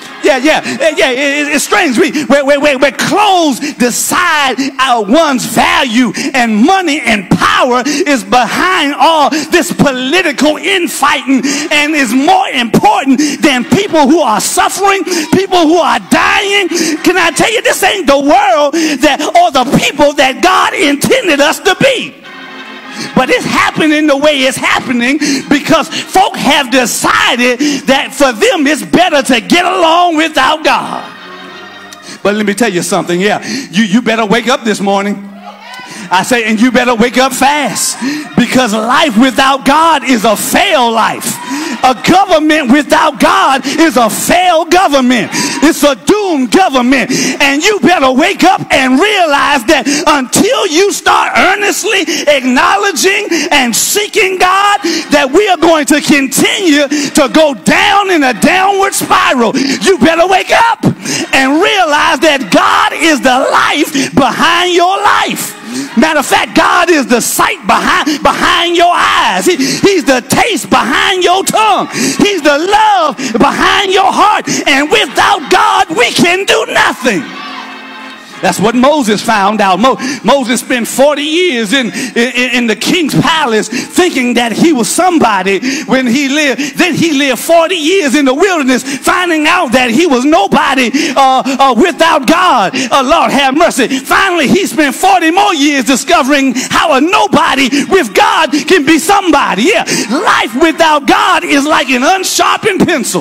It's strange. Where clothes decide one's value, and money and power is behind all this political infighting, and is more important than people who are suffering, people who are dying. Can I tell you, this ain't the world or the people that God intended us to be. But it's happening the way it's happening because folk have decided that for them it's better to get along without God. But let me tell you something. You better wake up this morning. I say, and you better wake up fast, because life without God is a failed life. A government without God is a failed government. It's a doomed government. And you better wake up and realize that until you start earnestly acknowledging and seeking God, that we are going to continue to go down in a downward spiral. You better wake up and realize that God is the life behind your life. Matter of fact, God is the sight behind your eyes. He's the taste behind your tongue. He's the love behind your heart. And without God, we can do nothing. That's what Moses found out. Moses spent 40 years in the king's palace thinking that he was somebody when he lived. Then he lived 40 years in the wilderness finding out that he was nobody without God. Lord have mercy. Finally, he spent 40 more years discovering how a nobody with God can be somebody. Life without God is like an unsharpened pencil.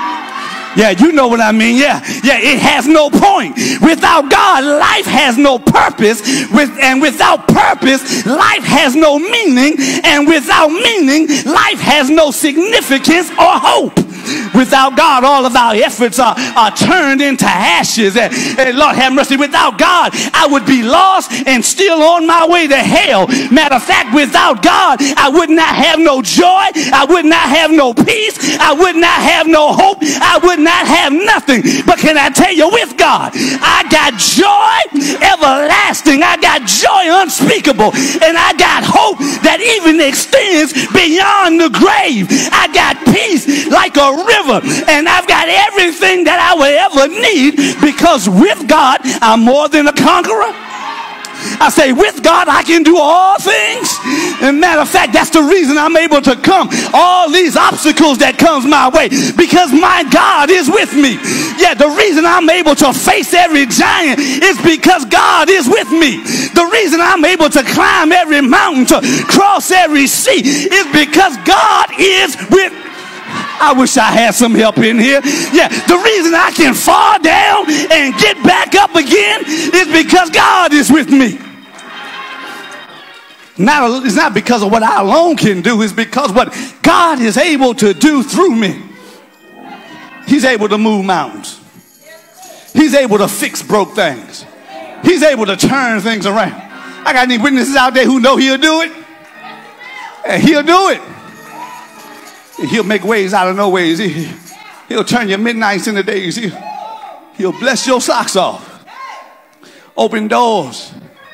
You know what I mean. It has no point. Without God, life has no purpose. And without purpose, life has no meaning. And without meaning, life has no significance or hope. Without God, all of our efforts are turned into ashes. And Lord have mercy, without God, I would be lost and still on my way to hell. Matter of fact, without God, I would not have no joy. I would not have no peace. I would not have no hope. I would not have nothing. But can I tell you, with God, I got joy everlasting. I got joy unspeakable. And I got hope that even extends beyond the grave. I got peace like a river, and I've got everything that I will ever need, because with God I'm more than a conqueror. I say, with God I can do all things. And matter of fact, that's the reason I'm able to come all these obstacles that comes my way, because my God is with me. The reason I'm able to face every giant is because God is with me. The reason I'm able to climb every mountain, to cross every sea, is because God is with me. I wish I had some help in here. The reason I can fall down and get back up again is because God is with me. It's not because of what I alone can do. It's because what God is able to do through me. He's able to move mountains. He's able to fix broke things. He's able to turn things around. I got any witnesses out there who know he'll do it? And he'll do it. He'll make ways out of no ways. He'll turn your midnights into days. He'll bless your socks off. Open doors.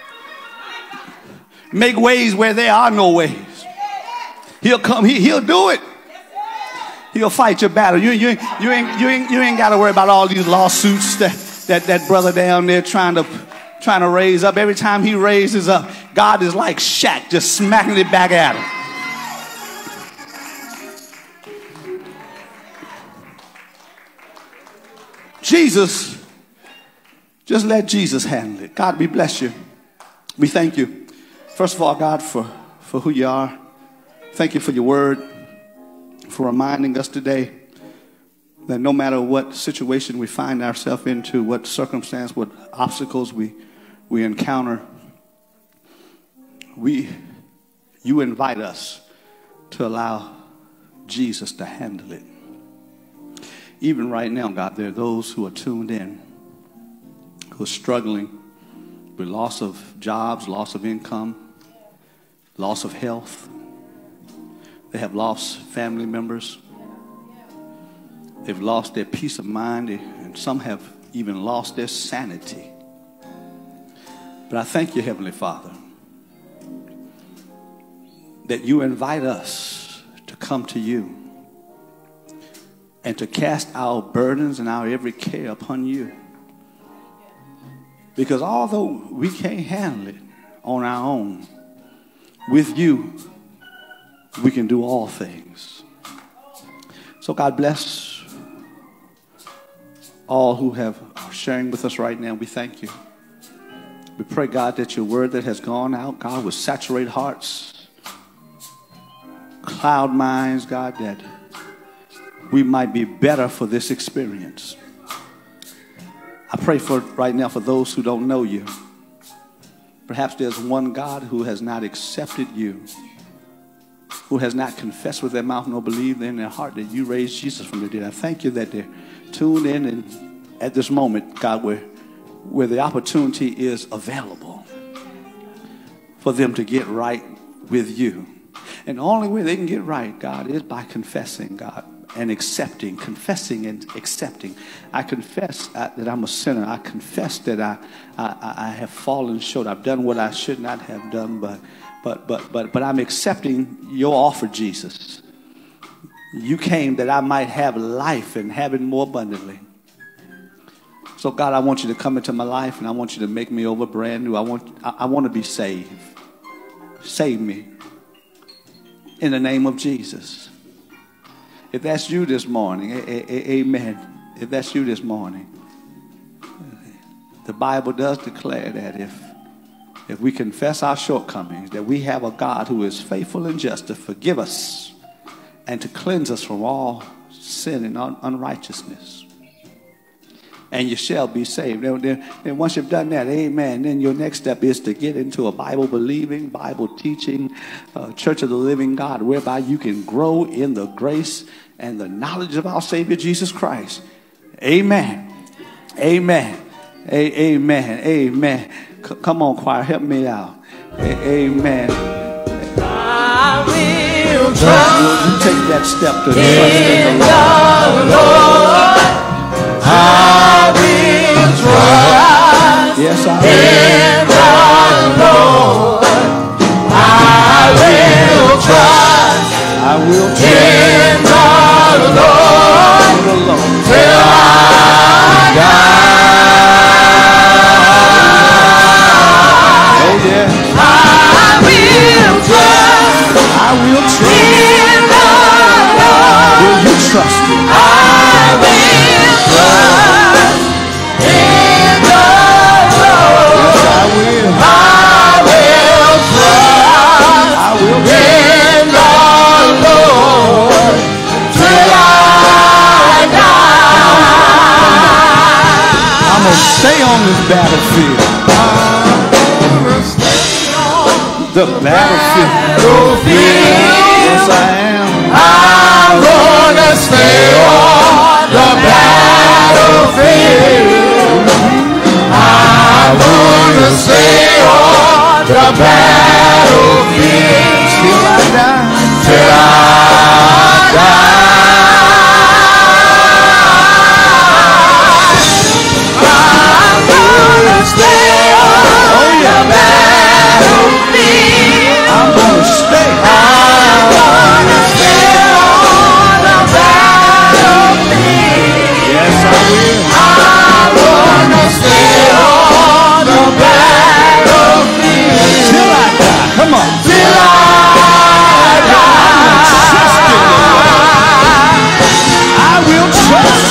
Make ways where there are no ways. He'll come. He'll do it. He'll fight your battle. You ain't got to worry about all these lawsuits that brother down there trying to raise up. Every time he raises up, God is like Shaq, just smacking it back at him. Jesus, just let Jesus handle it. God, we bless you. We thank you. First of all, God, for who you are. Thank you for your word, for reminding us today that no matter what situation we find ourselves into, what circumstance, what obstacles we encounter, you invite us to allow Jesus to handle it. Even right now, God, there are those who are tuned in who are struggling with loss of jobs, loss of income, loss of health. They have lost family members. They've lost their peace of mind, and some have even lost their sanity. But I thank you, Heavenly Father, that you invite us to come to you and to cast our burdens and our every care upon you. Because although we can't handle it on our own, with you, we can do all things. So God bless all who are sharing with us right now. We thank you. We pray, God, that your word that has gone out, God, will saturate hearts, cloud minds, God, that we might be better for this experience. I pray for right now for those who don't know you. Perhaps there's one, God, who has not accepted you, who has not confessed with their mouth nor believed in their heart that you raised Jesus from the dead. I thank you that they're tuned in and at this moment, God, where the opportunity is available for them to get right with you. And the only way they can get right, God, is by confessing, God, and accepting, confessing and accepting. I confess that I'm a sinner. I confess that I have fallen short. I've done what I should not have done, but I'm accepting your offer, Jesus. You came that I might have life and have it more abundantly. So God, I want you to come into my life, and I want you to make me over brand new. I want to be saved. Save me in the name of Jesus. If that's you this morning, amen. If that's you this morning, the Bible does declare that if we confess our shortcomings, that we have a God who is faithful and just to forgive us and to cleanse us from all sin and unrighteousness. And you shall be saved. Then once you've done that, amen, then your next step is to get into a Bible-believing, Bible-teaching Church of the Living God, whereby you can grow in the grace and the knowledge of our Savior Jesus Christ. Amen. Amen. Amen. Amen. Come on, choir, help me out. Amen. I will trust. You take that step to in the Lord. I will trust. Yes, I in the Lord. I will trust. I will in the Lord till I die. Oh yeah. I will trust. I will trust. In the Lord. Will you trust me? I will trust in the Lord. Yes, I will. I will trust I will in the Lord till I die. I'm going to stay on this battlefield. The battlefield. Yes, I am. I'm gonna stay on the battlefield. I'm gonna stay on the battlefield Till I die. till I die. I'm gonna stay on the battlefield. I'm going to stay. I'm gonna stay on the battlefield. Yes, I will. I'm gonna stay on the battlefield Till I die. Come on. till I die. I will trust.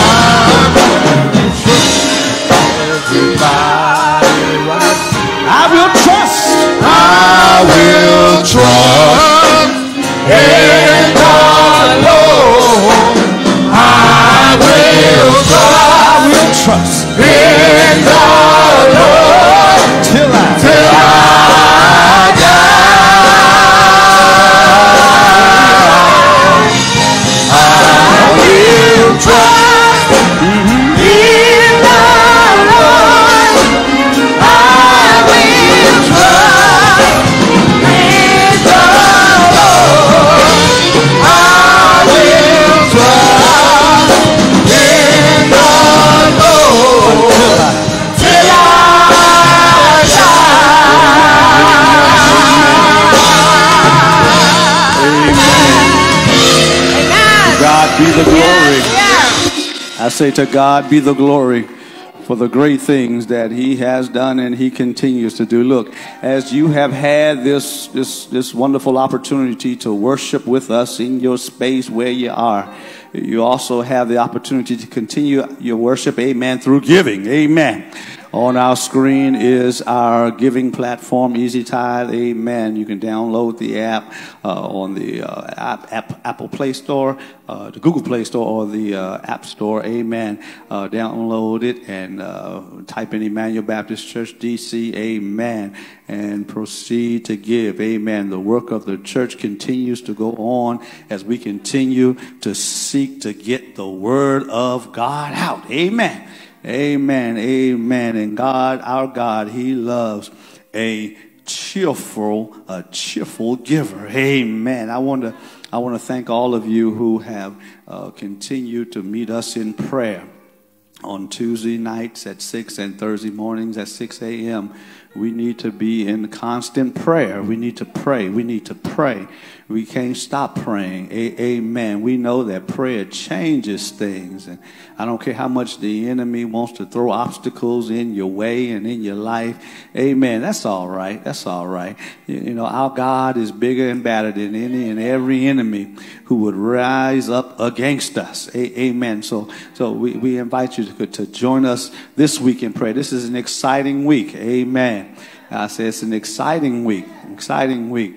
I will trust. I will trust in the Lord. I will trust in the Lord till I die. I will trust in the Lord. say to God be the glory for the great things that he has done and he continues to do. Look, as you have had this wonderful opportunity to worship with us in your space where you are, you also have the opportunity to continue your worship, amen, through giving, amen. On our screen is our giving platform, Easy Tithe, amen. You can download the app on the Apple Play Store, the Google Play Store, or the App Store, amen. Download it and type in Emmanuel Baptist Church, DC, amen, and proceed to give, amen. The work of the church continues to go on as we continue to seek to get the word of God out, amen. Amen, amen. And God, our God, he loves a cheerful giver. Amen. I want to thank all of you who have continued to meet us in prayer on Tuesday nights at 6 and Thursday mornings at 6 a.m. We need to be in constant prayer. We need to pray. We need to pray. We can't stop praying. Amen. We know that prayer changes things. And I don't care how much the enemy wants to throw obstacles in your way and in your life. Amen. That's all right. That's all right. You know, our God is bigger and badder than any and every enemy who would rise up against us. Amen. So we invite you to join us this week in prayer. This is an exciting week. Amen. I say it's an exciting week. Exciting week.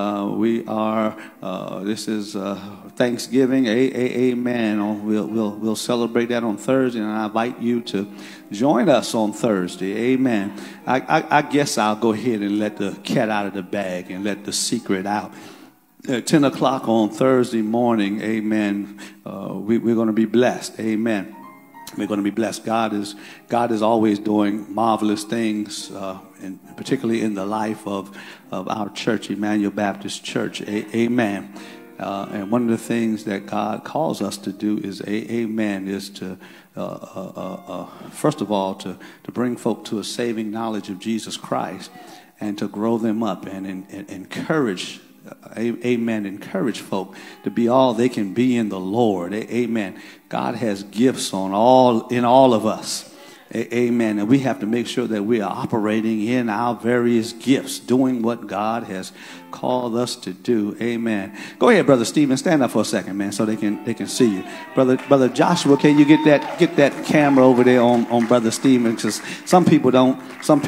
This is Thanksgiving. Amen. We'll celebrate that on Thursday, and I invite you to join us on Thursday. Amen. I guess I'll go ahead and let the cat out of the bag and let the secret out. At 10 o'clock on Thursday morning, amen, we're going to be blessed. Amen. We're going to be blessed. God is always doing marvelous things, and particularly in the life of our church, Emmanuel Baptist Church. Amen. And one of the things that God calls us to do is, amen, is to, first of all, to bring folk to a saving knowledge of Jesus Christ and to grow them up and encourage amen, encourage folk to be all they can be in the Lord. Amen. God has gifts in all of us. Amen. And we have to make sure that we are operating in our various gifts, doing what God has called us to do. Amen. Go ahead, Brother Stephen. Stand up for a second, man, so they can see you. Brother Joshua, can you get that camera over there on Brother Stephen? Because some people don't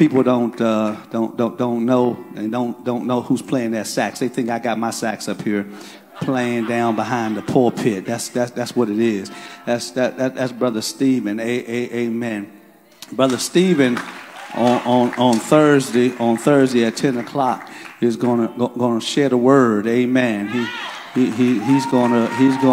know and don't know who's playing that sax. They think I got my sax up here playing down behind the pulpit. That's what it is. That's Brother Stephen. Amen. Brother Stephen on Thursday at 10 o'clock is gonna share the word. Amen. He's gonna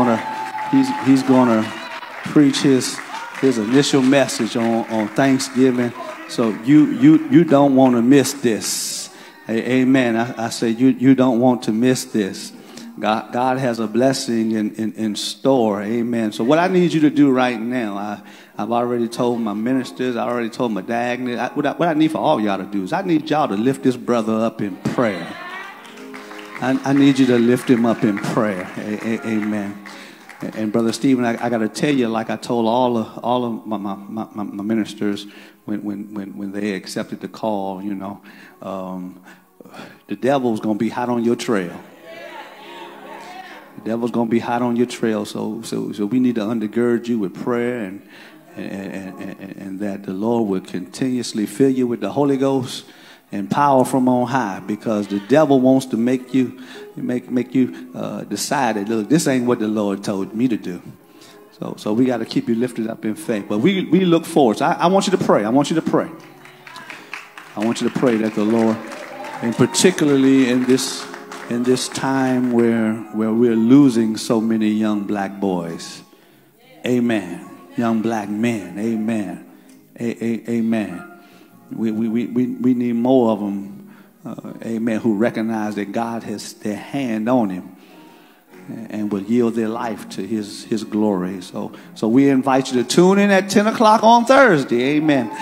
preach his initial message on Thanksgiving. So you don't want to miss this. Amen. I say you don't want to miss this. God has a blessing in store. Amen. So what I need you to do right now, I've already told my ministers, I already told my diaconate. What I need for all y'all to do is I need y'all to lift this brother up in prayer. I need you to lift him up in prayer. Amen. And Brother Stephen, I got to tell you, like I told all of my ministers when they accepted the call, you know, the devil's going to be hot on your trail. The devil's going to be hot on your trail. So we need to undergird you with prayer and that the Lord will continuously fill you with the Holy Ghost and power from on high, because the devil wants to make you decide that, look, this ain't what the Lord told me to do. So we got to keep you lifted up in faith. But we look forward. So I want you to pray. I want you to pray. I want you to pray that the Lord, and particularly in this time where we're losing so many young black boys. Amen. Young black men. Amen. Amen. We need more of them, amen, who recognize that God has their hand on him and will yield their life to his glory. So we invite you to tune in at 10 o'clock on Thursday. Amen.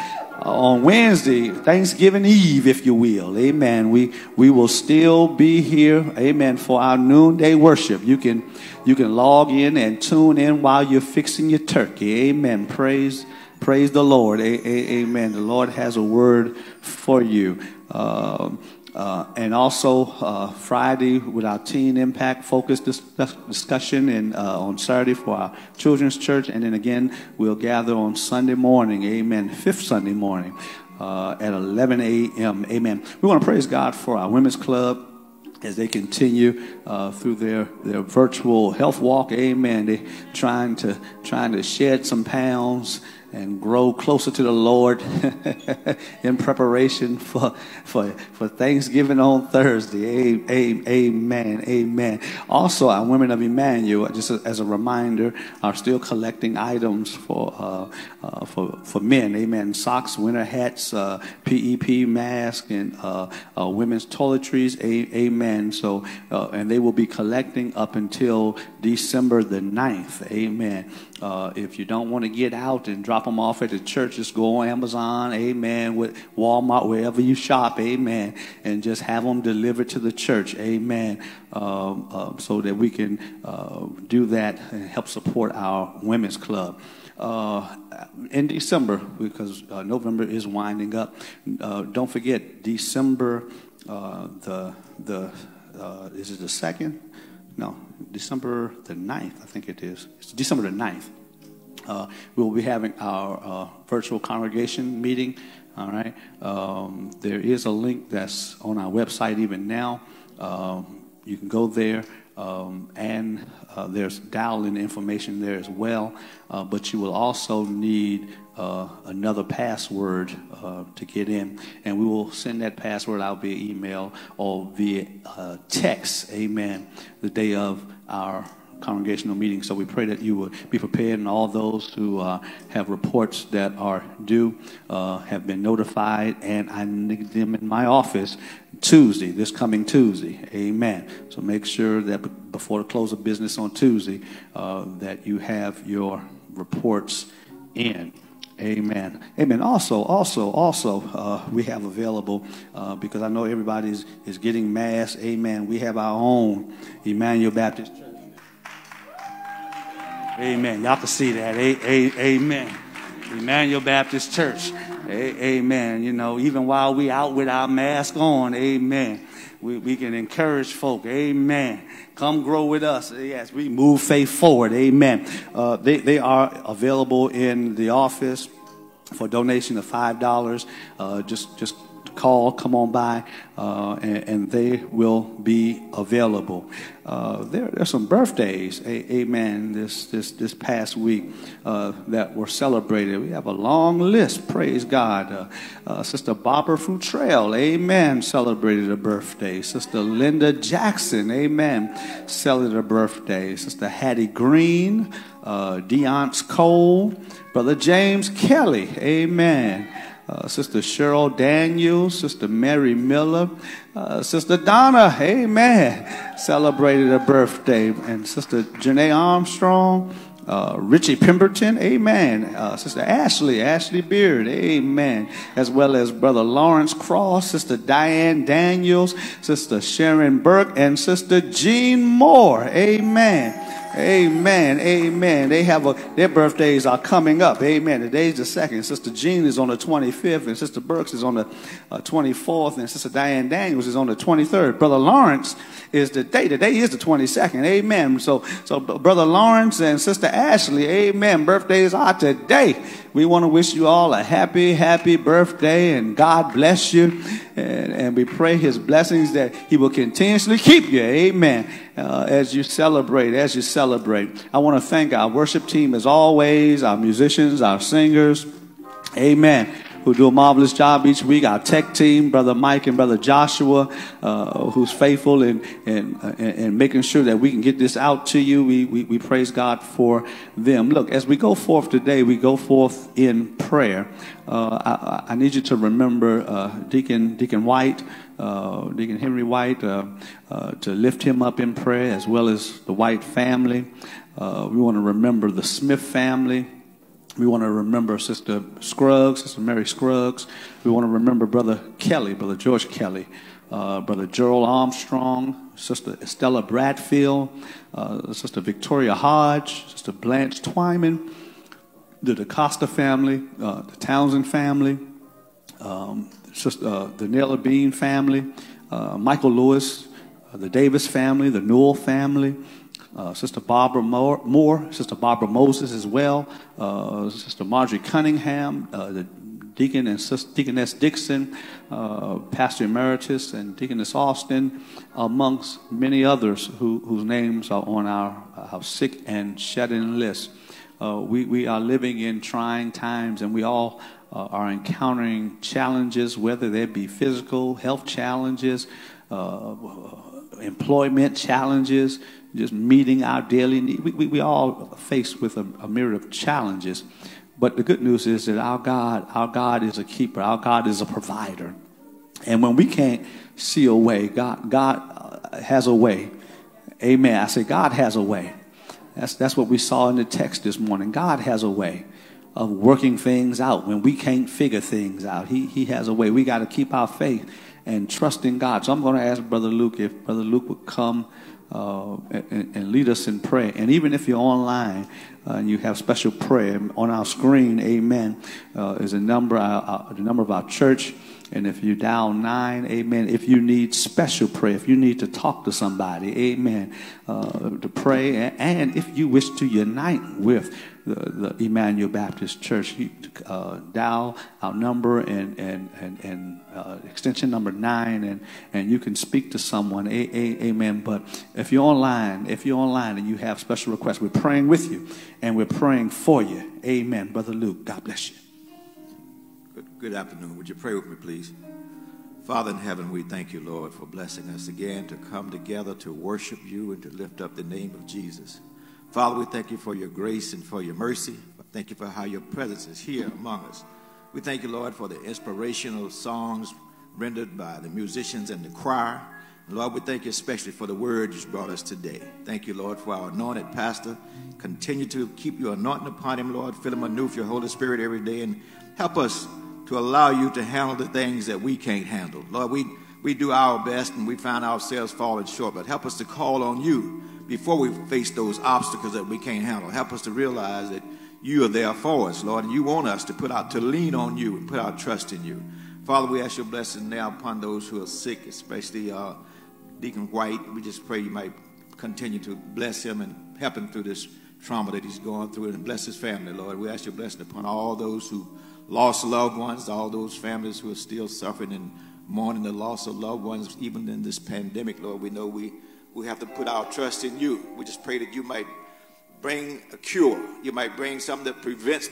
on Wednesday, Thanksgiving Eve, if you will. Amen. We will still be here. Amen. For our noonday worship. You can log in and tune in while you're fixing your turkey. Amen. Praise the Lord. Amen. The Lord has a word for you. And also Friday with our Teen Impact Focus discussion, and on Saturday for our children's church, and then again we'll gather on Sunday morning, amen, fifth Sunday morning at 11 a.m. Amen. We want to praise God for our women's club as they continue through their virtual health walk, amen. They trying to shed some pounds and grow closer to the Lord in preparation for Thanksgiving on Thursday. Amen. Amen. Also, our Women of Emmanuel, just as a reminder, are still collecting items for men. Amen. Socks, winter hats, PEP mask, and women's toiletries. Amen. So, and they will be collecting up until December the 9th. Amen. If you don't want to get out and drop them off at the church, just go on Amazon, amen, with Walmart, wherever you shop, amen, and just have them delivered to the church, amen, so that we can do that and help support our women's club. In December, because November is winding up, don't forget December is it the 2nd? No, December the 9th, I think it is. It's December the 9th. We will be having our virtual congregation meeting, all right? There is a link that's on our website even now. You can go there, and there's dial-in information there as well. But you will also need another password to get in, and we will send that password out via email or via text, amen, the day of our congregational meeting. So we pray that you will be prepared, and all those who have reports that are due have been notified, and I need them in my office Tuesday, this coming Tuesday. Amen. So make sure that before the close of business on Tuesday that you have your reports in. Amen. Amen. Also, we have available, because I know everybody is getting mass. Amen. We have our own Emmanuel Baptist Church. Amen. Y'all can see that. Amen. Emmanuel Baptist Church. Amen. You know, even while we out with our mask on, amen, we can encourage folk. Amen. Come grow with us. Yes, we move faith forward. Amen. They are available in the office for donation of $5. Just call, come on by, and they will be available. There's some birthdays, amen, this past week that were celebrated. We have a long list, praise God. Sister Barbara Futrell, amen, celebrated a birthday. Sister Linda Jackson, amen, celebrated a birthday. Sister Hattie Green, Deonce Cole, Brother James Kelly, amen. Sister Cheryl Daniels, Sister Mary Miller, Sister Donna, amen, celebrated a birthday. And Sister Janae Armstrong, Richie Pemberton, amen. Sister Ashley Beard, amen. As well as Brother Lawrence Cross, Sister Diane Daniels, Sister Sharon Burke, and Sister Jean Moore, amen. Amen, amen. They have their birthdays are coming up. Amen. Today's the 2nd. Sister Jean is on the 25th, and Sister Burks is on the 24th, and Sister Diane Daniels is on the 23rd. Brother Lawrence is the day. Today is the 22nd. Amen. So Brother Lawrence and Sister Ashley, amen, birthdays are today. We want to wish you all a happy birthday, and God bless you. And we pray his blessings that he will continuously keep you. Amen. As you celebrate. I want to thank our worship team as always, our musicians, our singers. Amen. Who do a marvelous job each week. Our tech team, Brother Mike and Brother Joshua, who's faithful in making sure that we can get this out to you. We praise God for them. Look, as we go forth today, we go forth in prayer. I need you to remember Deacon White, Deacon Henry White, to lift him up in prayer, as well as the White family. We want to remember the Smith family. We want to remember Sister Scruggs, Sister Mary Scruggs. We want to remember Brother Kelly, Brother George Kelly, Brother Gerald Armstrong, Sister Estella Bradfield, Sister Victoria Hodge, Sister Blanche Twyman, the DaCosta family, the Townsend family, the Nella Bean family, Michael Lewis, the Davis family, the Newell family, Sister Barbara Moore, Sister Barbara Moses as well, Sister Marjorie Cunningham, the Deacon and Deaconess Dixon, Pastor Emeritus and Deaconess Austin, amongst many others whose names are on our sick and shed-in list. We are living in trying times, and we all are encountering challenges, whether they be physical, health challenges, employment challenges, just meeting our daily need. We all faced with a myriad of challenges. But the good news is that our God is a keeper. Our God is a provider. And when we can't see a way, God has a way. Amen. I say God has a way. That's what we saw in the text this morning. God has a way of working things out when we can't figure things out. He has a way. We got to keep our faith and trust in God. So I'm going to ask Brother Luke if Brother Luke would come and lead us in prayer. And even if you're online and you have special prayer on our screen, amen, is the number of our church. And if you dial 9, amen, if you need special prayer, if you need to talk to somebody, amen, to pray, and if you wish to unite with the Emmanuel Baptist Church, you dial our number and extension number 9, and you can speak to someone, amen. But if you're online and you have special requests, we're praying with you and we're praying for you, amen. Brother Luke, God bless you. Good afternoon. Would you pray with me, please? Father in heaven, we thank you, Lord, for blessing us again to come together to worship you and to lift up the name of Jesus. Father, we thank you for your grace and for your mercy. Thank you for how your presence is here among us. We thank you, Lord, for the inspirational songs rendered by the musicians and the choir. And Lord, we thank you especially for the word you brought us today. Thank you, Lord, for our anointed pastor. Continue to keep your anointing upon him, Lord. Fill him anew with your Holy Spirit every day and help us to allow you to handle the things that we can't handle. Lord, we do our best and we find ourselves falling short, but help us to call on you before we face those obstacles that we can't handle. Help us to realize that you are there for us, Lord, and you want us to lean on you and put our trust in you. Father, we ask your blessing now upon those who are sick, especially Deacon White. We just pray you might continue to bless him and help him through this trauma that he's going through, and bless his family, Lord. We ask your blessing upon all those who lost loved ones, all those families who are still suffering and mourning the loss of loved ones, even in this pandemic, Lord. We know we have to put our trust in you. We just pray that you might bring a cure. You might bring something that prevents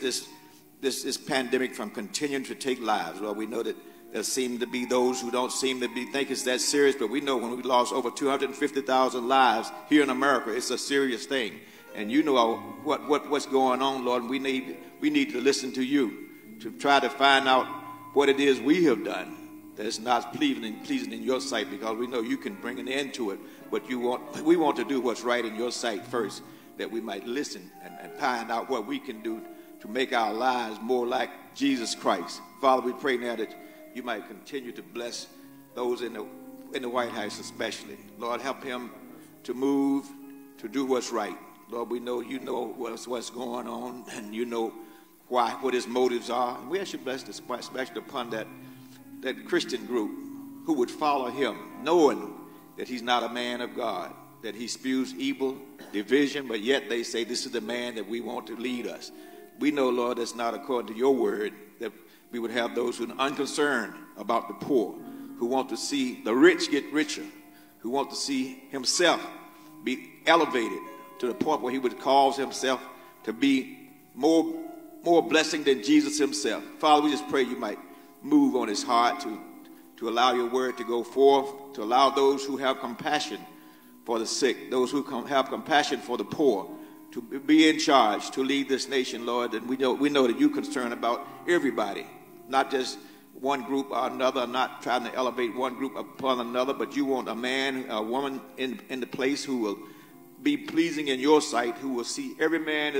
this pandemic from continuing to take lives. Lord, we know that there seem to be those who don't seem to think it's that serious, but we know when we lost over 250,000 lives here in America, it's a serious thing. And you know what's going on, Lord, and we need to listen to you, to try to find out what it is we have done that is not pleasing in your sight, because we know you can bring an end to it. But we want to do what's right in your sight first, that we might listen and find out what we can do to make our lives more like Jesus Christ. Father, we pray now that you might continue to bless those in the White House especially. Lord, help him to move, to do what's right. Lord, we know you know what's going on, and you know what his motives are. And we ask you to bless this, especially upon that Christian group who would follow him, knowing that he's not a man of God, that he spews evil, division, but yet they say this is the man that we want to lead us. We know, Lord, that's not according to your word, that we would have those who are unconcerned about the poor, who want to see the rich get richer, who want to see himself be elevated to the point where he would cause himself to be more blessing than Jesus himself. Father, we just pray you might move on his heart to allow your word to go forth, to allow those who have compassion for the sick, those who have compassion for the poor, to be in charge, to lead this nation, Lord. And we know that you're concerned about everybody, not just one group or another, not trying to elevate one group upon another, but you want a man, a woman in the place who will be pleasing in your sight, who will see every man as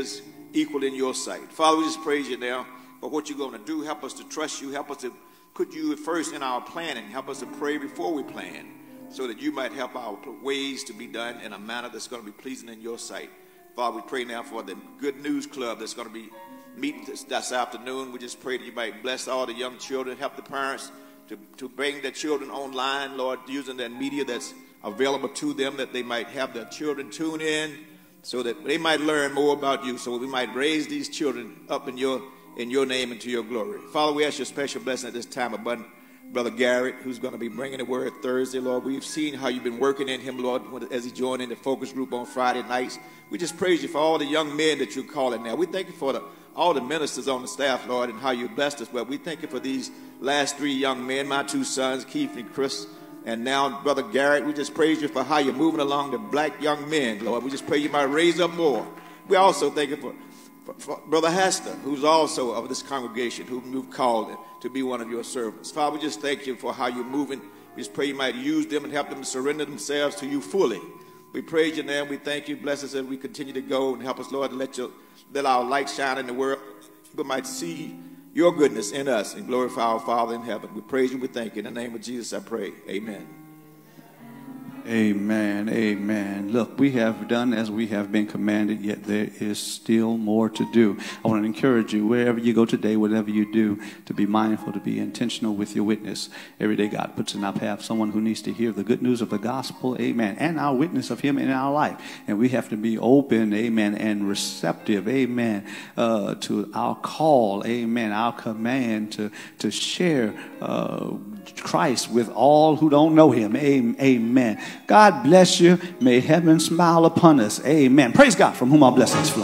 equal in your sight. Father, we just praise you now for what you're going to do. Help us to trust you. Help us to put you first in our planning. Help us to pray before we plan so that you might help our ways to be done in a manner that's going to be pleasing in your sight. Father, we pray now for the Good News Club that's going to be meeting this afternoon. We just pray that you might bless all the young children, help the parents to bring their children online, Lord, using that media that's available to them, that they might have their children tune in so that they might learn more about you, so we might raise these children up in your name and to your glory. Father, we ask your special blessing at this time upon Brother Garrett, who's going to be bringing the word Thursday, Lord. We've seen how you've been working in him, Lord, as he joined in the focus group on Friday nights. We just praise you for all the young men that you're calling now. We thank you for all the ministers on the staff, Lord, and how you blessed us. But we thank you for these last 3 young men, my 2 sons, Keith and Chris, and now Brother Garrett. We just praise you for how you're moving along the black young men, Lord. We just pray you might raise up more. We also thank you for Brother Hester, who's also of this congregation, whom you've called to be one of your servants. Father, we just thank you for how you're moving. We just pray you might use them and help them to surrender themselves to you fully. We praise you now. We thank you. Bless us as we continue to go, and help us, Lord, to let our light shine in the world. People might see your goodness in us and glorify our Father in heaven. We praise you. We thank you. In the name of Jesus, I pray. Amen. Amen, amen. Look, we have done as we have been commanded, yet there is still more to do. I want to encourage you, wherever you go today, whatever you do, to be mindful, to be intentional with your witness. Every day God puts in our path someone who needs to hear the good news of the gospel, amen, and our witness of him in our life. And we have to be open, amen, and receptive, amen, to our call, amen, our command to share Christ with all who don't know him, amen. God bless you. May heaven smile upon us. Amen. Praise God, from whom our blessings flow.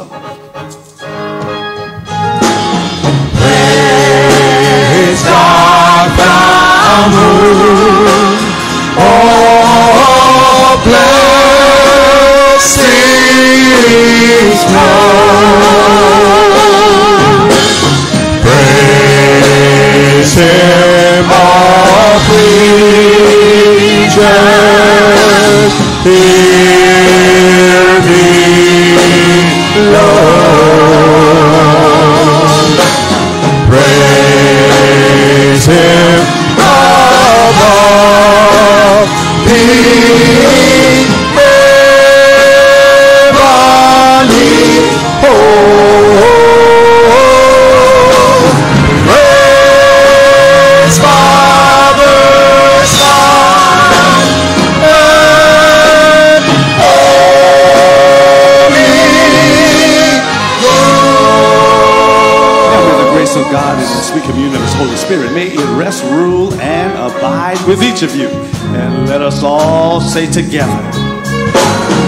Praise God, from whom all blessings flow. Praise him, all creatures. Hear me, Lord. Praise him above the heavenly host. Praise Father, Son, and Holy Ghost. Now may the grace of God and the sweet communion of his Holy Spirit, may it rest, rule, and abide with each of you. And let us all say together,